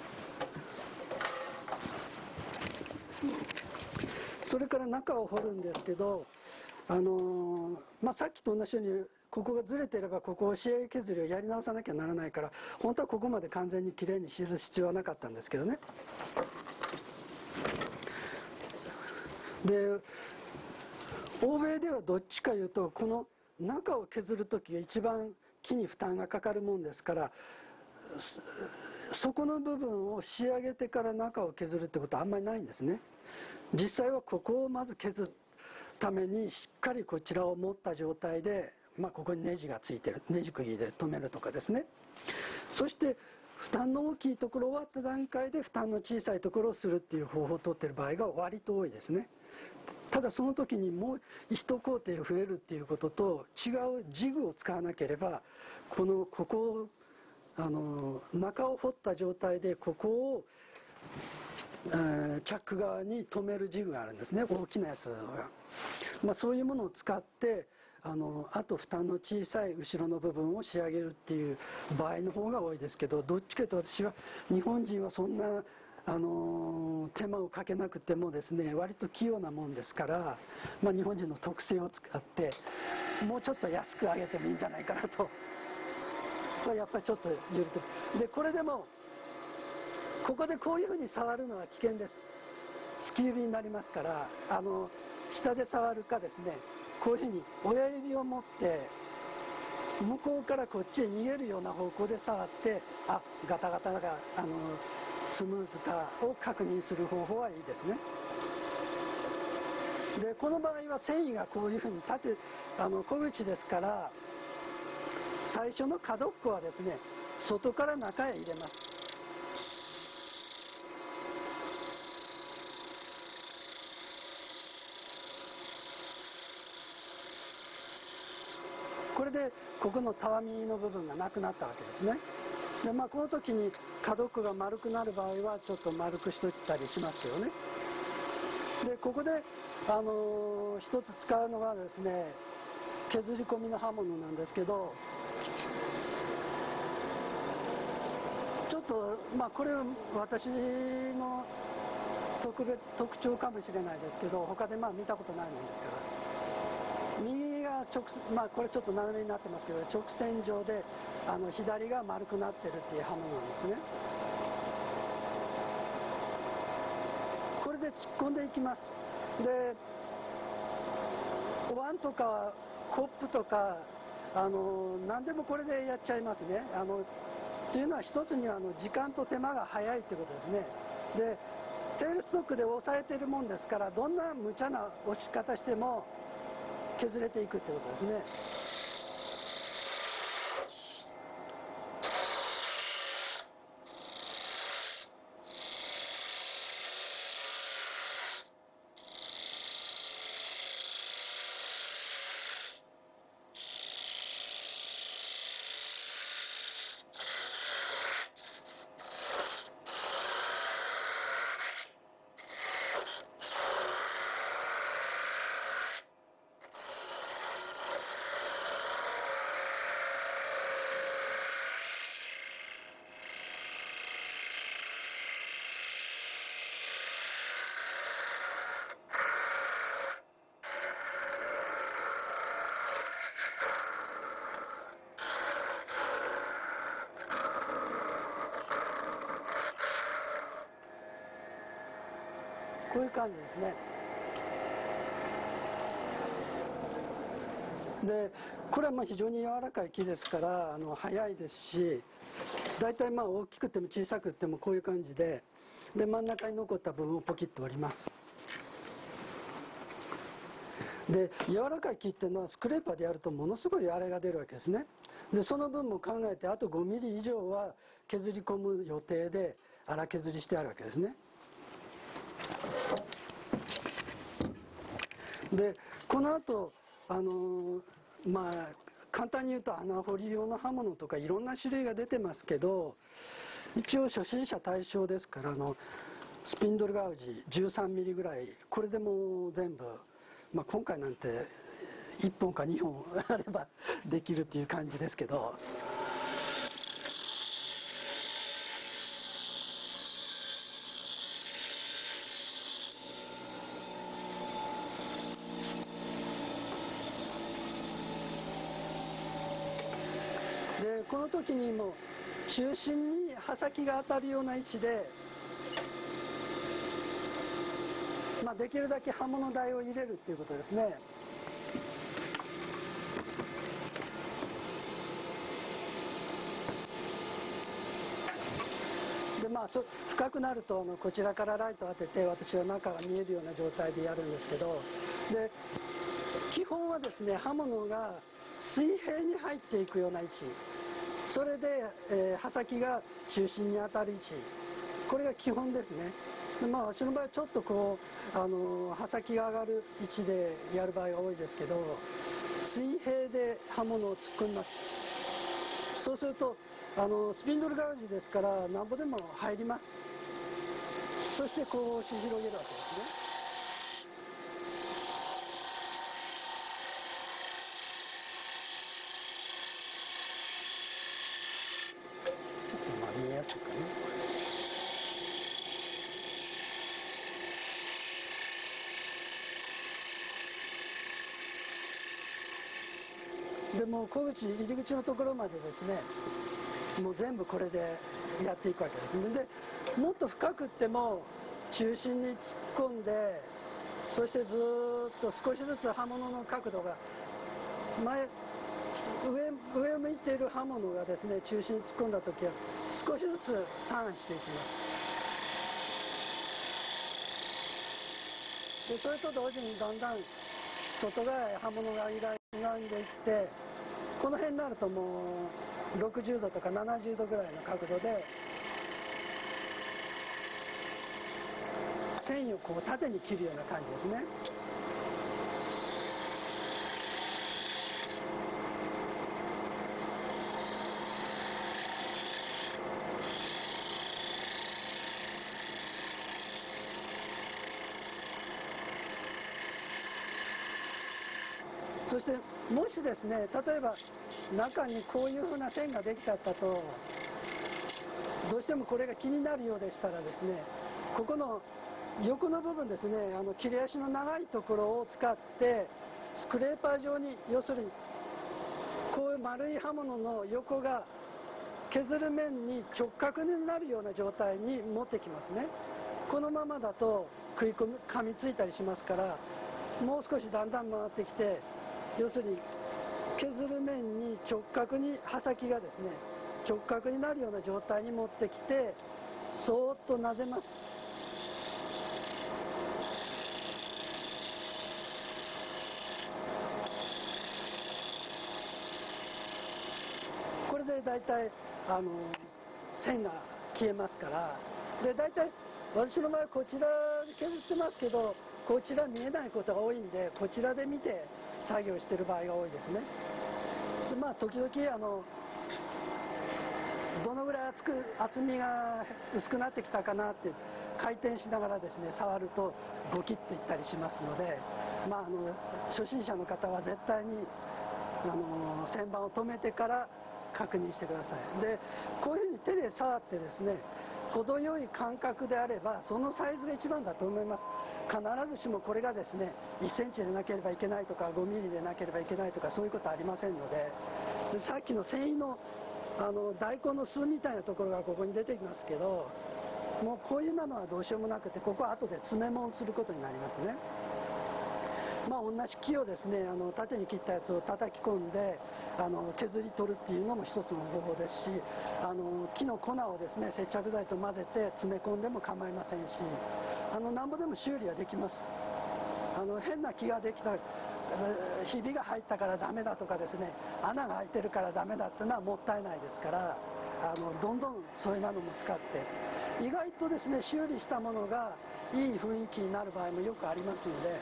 それから中を掘るんですけど、さっきと同じようにここがずれてればここを仕上げ削りをやり直さなきゃならないから、本当はここまで完全にきれいにする必要はなかったんですけどね。で欧米ではどっちかいうとこの中を削る時が一番木に負担がかかるもんですから、そこの部分を仕上げてから中を削るってことはあんまりないんですね。実際はここをまず削るためにしっかりこちらを持った状態で、ここにネジがついてる、ネジ釘で留めるとかですね。そして負担の大きいところ終わった段階で負担の小さいところをするっていう方法をとっている場合が割と多いですね。ただその時にもう一工程増えるっていうことと、違うジグを使わなければここを中を掘った状態でここを、チャック側に留めるジグがあるんですね、大きなやつが。そういうものを使ってあと負担の小さい後ろの部分を仕上げるっていう場合の方が多いですけど、どっちかというと私は日本人はそんな手間をかけなくてもですね、割と器用なもんですから、日本人の特性を使ってもうちょっと安く上げてもいいんじゃないかなと。やっぱりちょっと揺れてる。でこれでもここでこういうふうに触るのは危険です。突き指になりますから、下で触るかですね、こういうふうに親指を持って向こうからこっちへ逃げるような方向で触って、ガタガタがスムーズかを確認する方法はいいですね。でこの場合は繊維がこういうふうに小口ですから、最初の角っこはですね外から中へ入れます。これでここのたわみの部分がなくなったわけですね。でこの時に角っこが丸くなる場合はちょっと丸くしといたりしますけどね。でここで一つ使うのがですね、削り込みの刃物なんですけど、ちょっとこれは私の特徴かもしれないですけど、他で見たことないもんですから、右がこれちょっと斜めになってますけど直線上で左が丸くなってるっていう刃物なんですね。これで突っ込んでいきます。でお椀とかコップとか何でもこれでやっちゃいますね。というのは一つには時間と手間が早いってことですね。でテールストックで押さえてるもんですから、どんな無茶な押し方しても削れていくってことですね。 こういう感じですね。でこれはまあ非常に柔らかい木ですから速いですし、大体まあ大きくても小さくてもこういう感じで、真ん中に残った部分をポキッと折ります。で柔らかい木っていうのはスクレーパーでやるとものすごい荒れが出るわけですね。でその分も考えてあと5ミリ以上は削り込む予定で荒削りしてあるわけですね。でこの後まあ簡単に言うと穴掘り用の刃物とかいろんな種類が出てますけど、一応初心者対象ですからスピンドルガウジ13ミリぐらい、これでもう全部、まあ、今回なんて1本か2本あればできるっていう感じですけど。でこの時にも中心に刃先が当たるような位置で、まあ、できるだけ刃物台を入れるっていうことですね。でまあ深くなるとこちらからライトを当てて私は中が見えるような状態でやるんですけど、で基本はですね刃物が水平に入っていくような位置、それで、刃先が中心に当たる位置、これが基本ですね。でまあ私の場合はちょっとこう刃先が上がる位置でやる場合が多いですけど、水平で刃物を突っ込みます。そうするとスピンドルガウジですからなんぼでも入ります。そしてこう押し広げるわけですね。ちょっとまあ見えやすいかね。でもう小口入り口のところまでですね、もう全部これでやっていくわけですね。でもっと深くっても中心に突っ込んで、そしてずっと少しずつ刃物の角度が上を向いている刃物がですね中心に突っ込んだ時は少しずつターンしていきます。でそれと同時にだんだん外側へ刃物が歪んでいって、この辺になるともう60度とか70度ぐらいの角度で繊維をこう縦に切るような感じですね。そしてもしですね例えば中にこういうふうな線ができちゃったと、どうしてもこれが気になるようでしたらですね、ここの横の部分ですね切れ足の長いところを使ってスクレーパー状に、要するにこういう丸い刃物の横が削る面に直角になるような状態に持ってきますね。このままだと噛みついたりしますから、もう少しだんだん回ってきて、要するに削る面に直角に刃先がですね直角になるような状態に持ってきて、そーっとなぜます。これで大体線が消えますから。で大体私の場合こちらで削ってますけど、こちら見えないことが多いんでこちらで見て作業してる場合が多いですね。でまあ時々どのぐらい厚みが薄くなってきたかなって回転しながらですね触るとゴキッといったりしますので、まあ初心者の方は絶対に旋盤を止めてから確認してください。でこういうふうに手で触ってですね程よい感覚であればそのサイズが一番だと思います。必ずしもこれがですね1センチでなければいけないとか5ミリでなければいけないとかそういうことはありませんので、さっきの繊維の大根の巣みたいなところがここに出てきますけど、 もうこういうのはどうしようもなくて、ここは後で詰め物することになりますね。同じ木をですね、縦に切ったやつを叩き込んで削り取るっていうのも一つの方法ですし、木の粉をですね接着剤と混ぜて詰め込んでも構いませんし、なんぼでも修理はできます。変な木ができた、ひびが入ったからダメだとかですね、穴が開いてるからダメだっていうのはもったいないですから、どんどんそういうのも使って、意外とですね修理したものがいい雰囲気になる場合もよくありますので。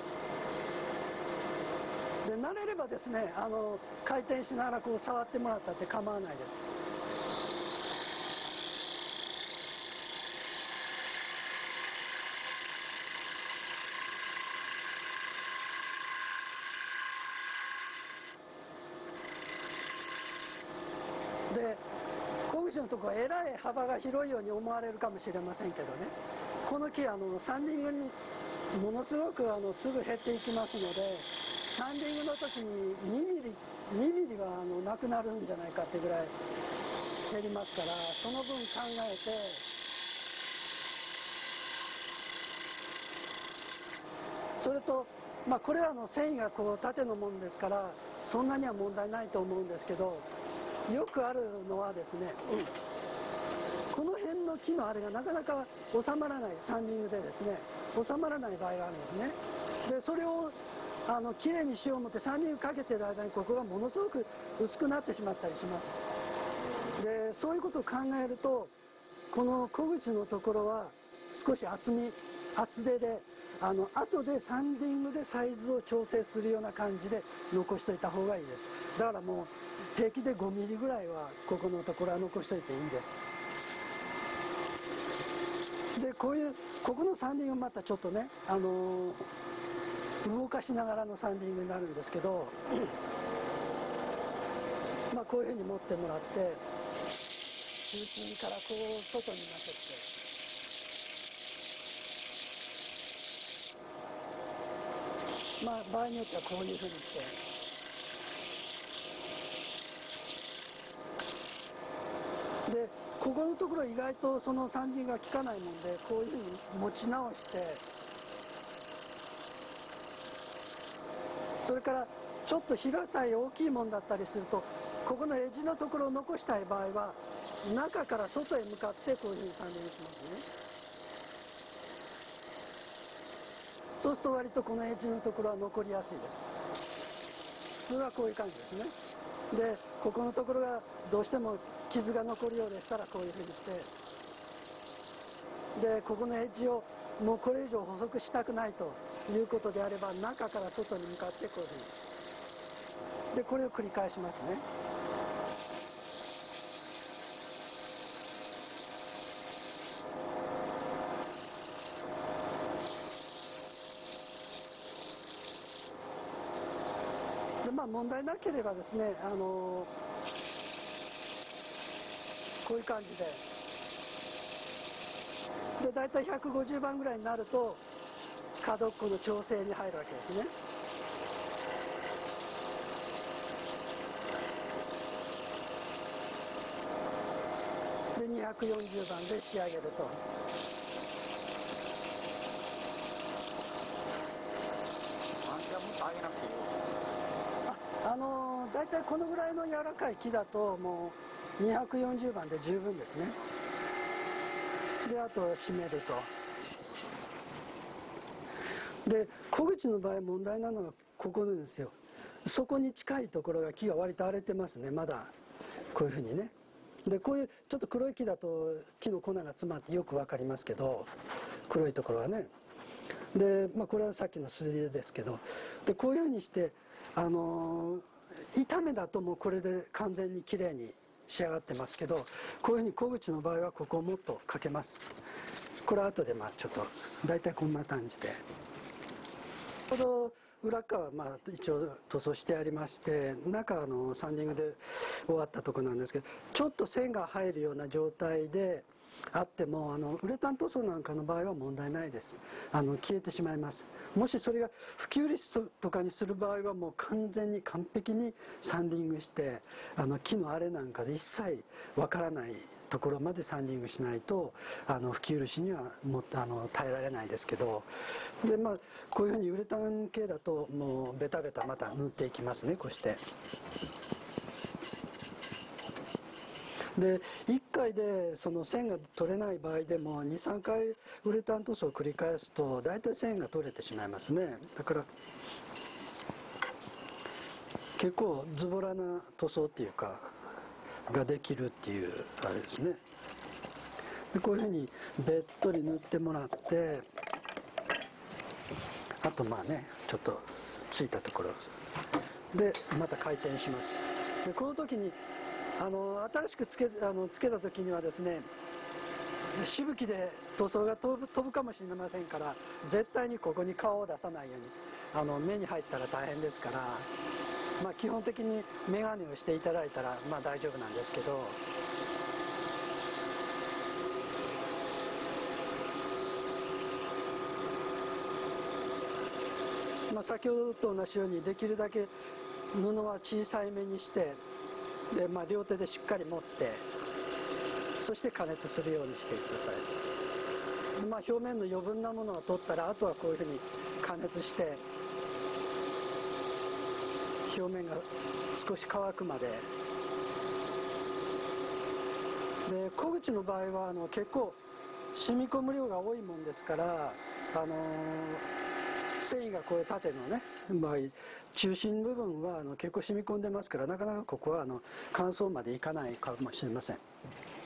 慣れればですね回転しながらこう触ってもらったって構わないです。で小口のところはえらい幅が広いように思われるかもしれませんけどね、この木サンディングにものすごくすぐ減っていきますので、サンディングの時に2ミリはなくなるんじゃないかってぐらい減りますから、その分考えてそれと、これは繊維がこう縦のものですからそんなには問題ないと思うんですけど、よくあるのはですね、この辺の木のあれがなかなか収まらない、サンディングでですね収まらない場合があるんですね。でそれをきれいにしよう思ってサンディングかけてる間にここがものすごく薄くなってしまったりします。でそういうことを考えると、この小口のところは少し厚手で後でサンディングでサイズを調整するような感じで残しといた方がいいです。だからもう平気で5ミリぐらいはここのところは残しといていいです。でここのサンディングまたちょっとね動かしながらのサンディングになるんですけどこういうふうに持ってもらって中心からこう外に向けて、場合によってはこういうふうにしてでここのところ意外とそのサンディングが効かないもんで、こういうふうに持ち直して、それからちょっと平たい大きいもんだったりすると、ここのエッジのところを残したい場合は中から外へ向かってこういうふうにサンディングしますね。そうすると割とこのエッジのところは残りやすいです。普通はこういう感じですね。でここのところがどうしても傷が残るようでしたらこういうふうにして、でここのエッジをもうこれ以上細くしたくないということであれば中から外に向かってこういうふうにでこれを繰り返しますね。で問題なければですねこういう感じで大体150番ぐらいになると角っこの調整に入るわけですね。で240番で仕上げると。大体このぐらいの柔らかい木だともう240番で十分ですね。であと締めると。で小口の場合問題なのはここですよ。そこに近いところが木が割と荒れてますね、まだこういうふうにね。でこういうちょっと黒い木だと木の粉が詰まってよく分かりますけど、黒いところはね。でこれはさっきの筋ですけど、でこういうふうにして板目だともうこれで完全にきれいに仕上がってますけど、こういうふうに小口の場合はここをもっとかけます。これは後でちょっと大体こんな感じで、ちょうど裏側は一応塗装してありまして、中サンディングで終わったところなんですけど、ちょっと線が入るような状態であってもウレタン塗装なんかの場合は問題ないです。消えてしまいます。もしそれが拭き漆とかにする場合はもう完璧にサンディングして木の荒れなんかで一切わからないところまでサンディングしないと吹き漆には耐えられないですけど、でこういうふうにウレタン系だともうベタベタまた塗っていきますね、こうして。で1回でその線が取れない場合でも 2,3 回ウレタン塗装を繰り返すと大体線が取れてしまいますね。だから結構ズボラな塗装っていうかができるっていうあれですね。でこういうふうにべっとり塗ってもらって、あとちょっとついたところでまた回転します。でこの時に新しくつけた時にはですね、しぶきで塗装が飛ぶかもしれませんから、絶対にここに顔を出さないように目に入ったら大変ですから、基本的に眼鏡をしていただいたら大丈夫なんですけど、先ほどと同じようにできるだけ布は小さいめにして、で両手でしっかり持って、そして加熱するようにしてください。表面の余分なものを取ったら、あとはこういうふうに加熱して表面が少し乾くまで。で小口の場合は結構染み込む量が多いもんですから、繊維がこういう縦のね場合、中心部分は結構染み込んでますから、なかなかここは乾燥までいかないかもしれません。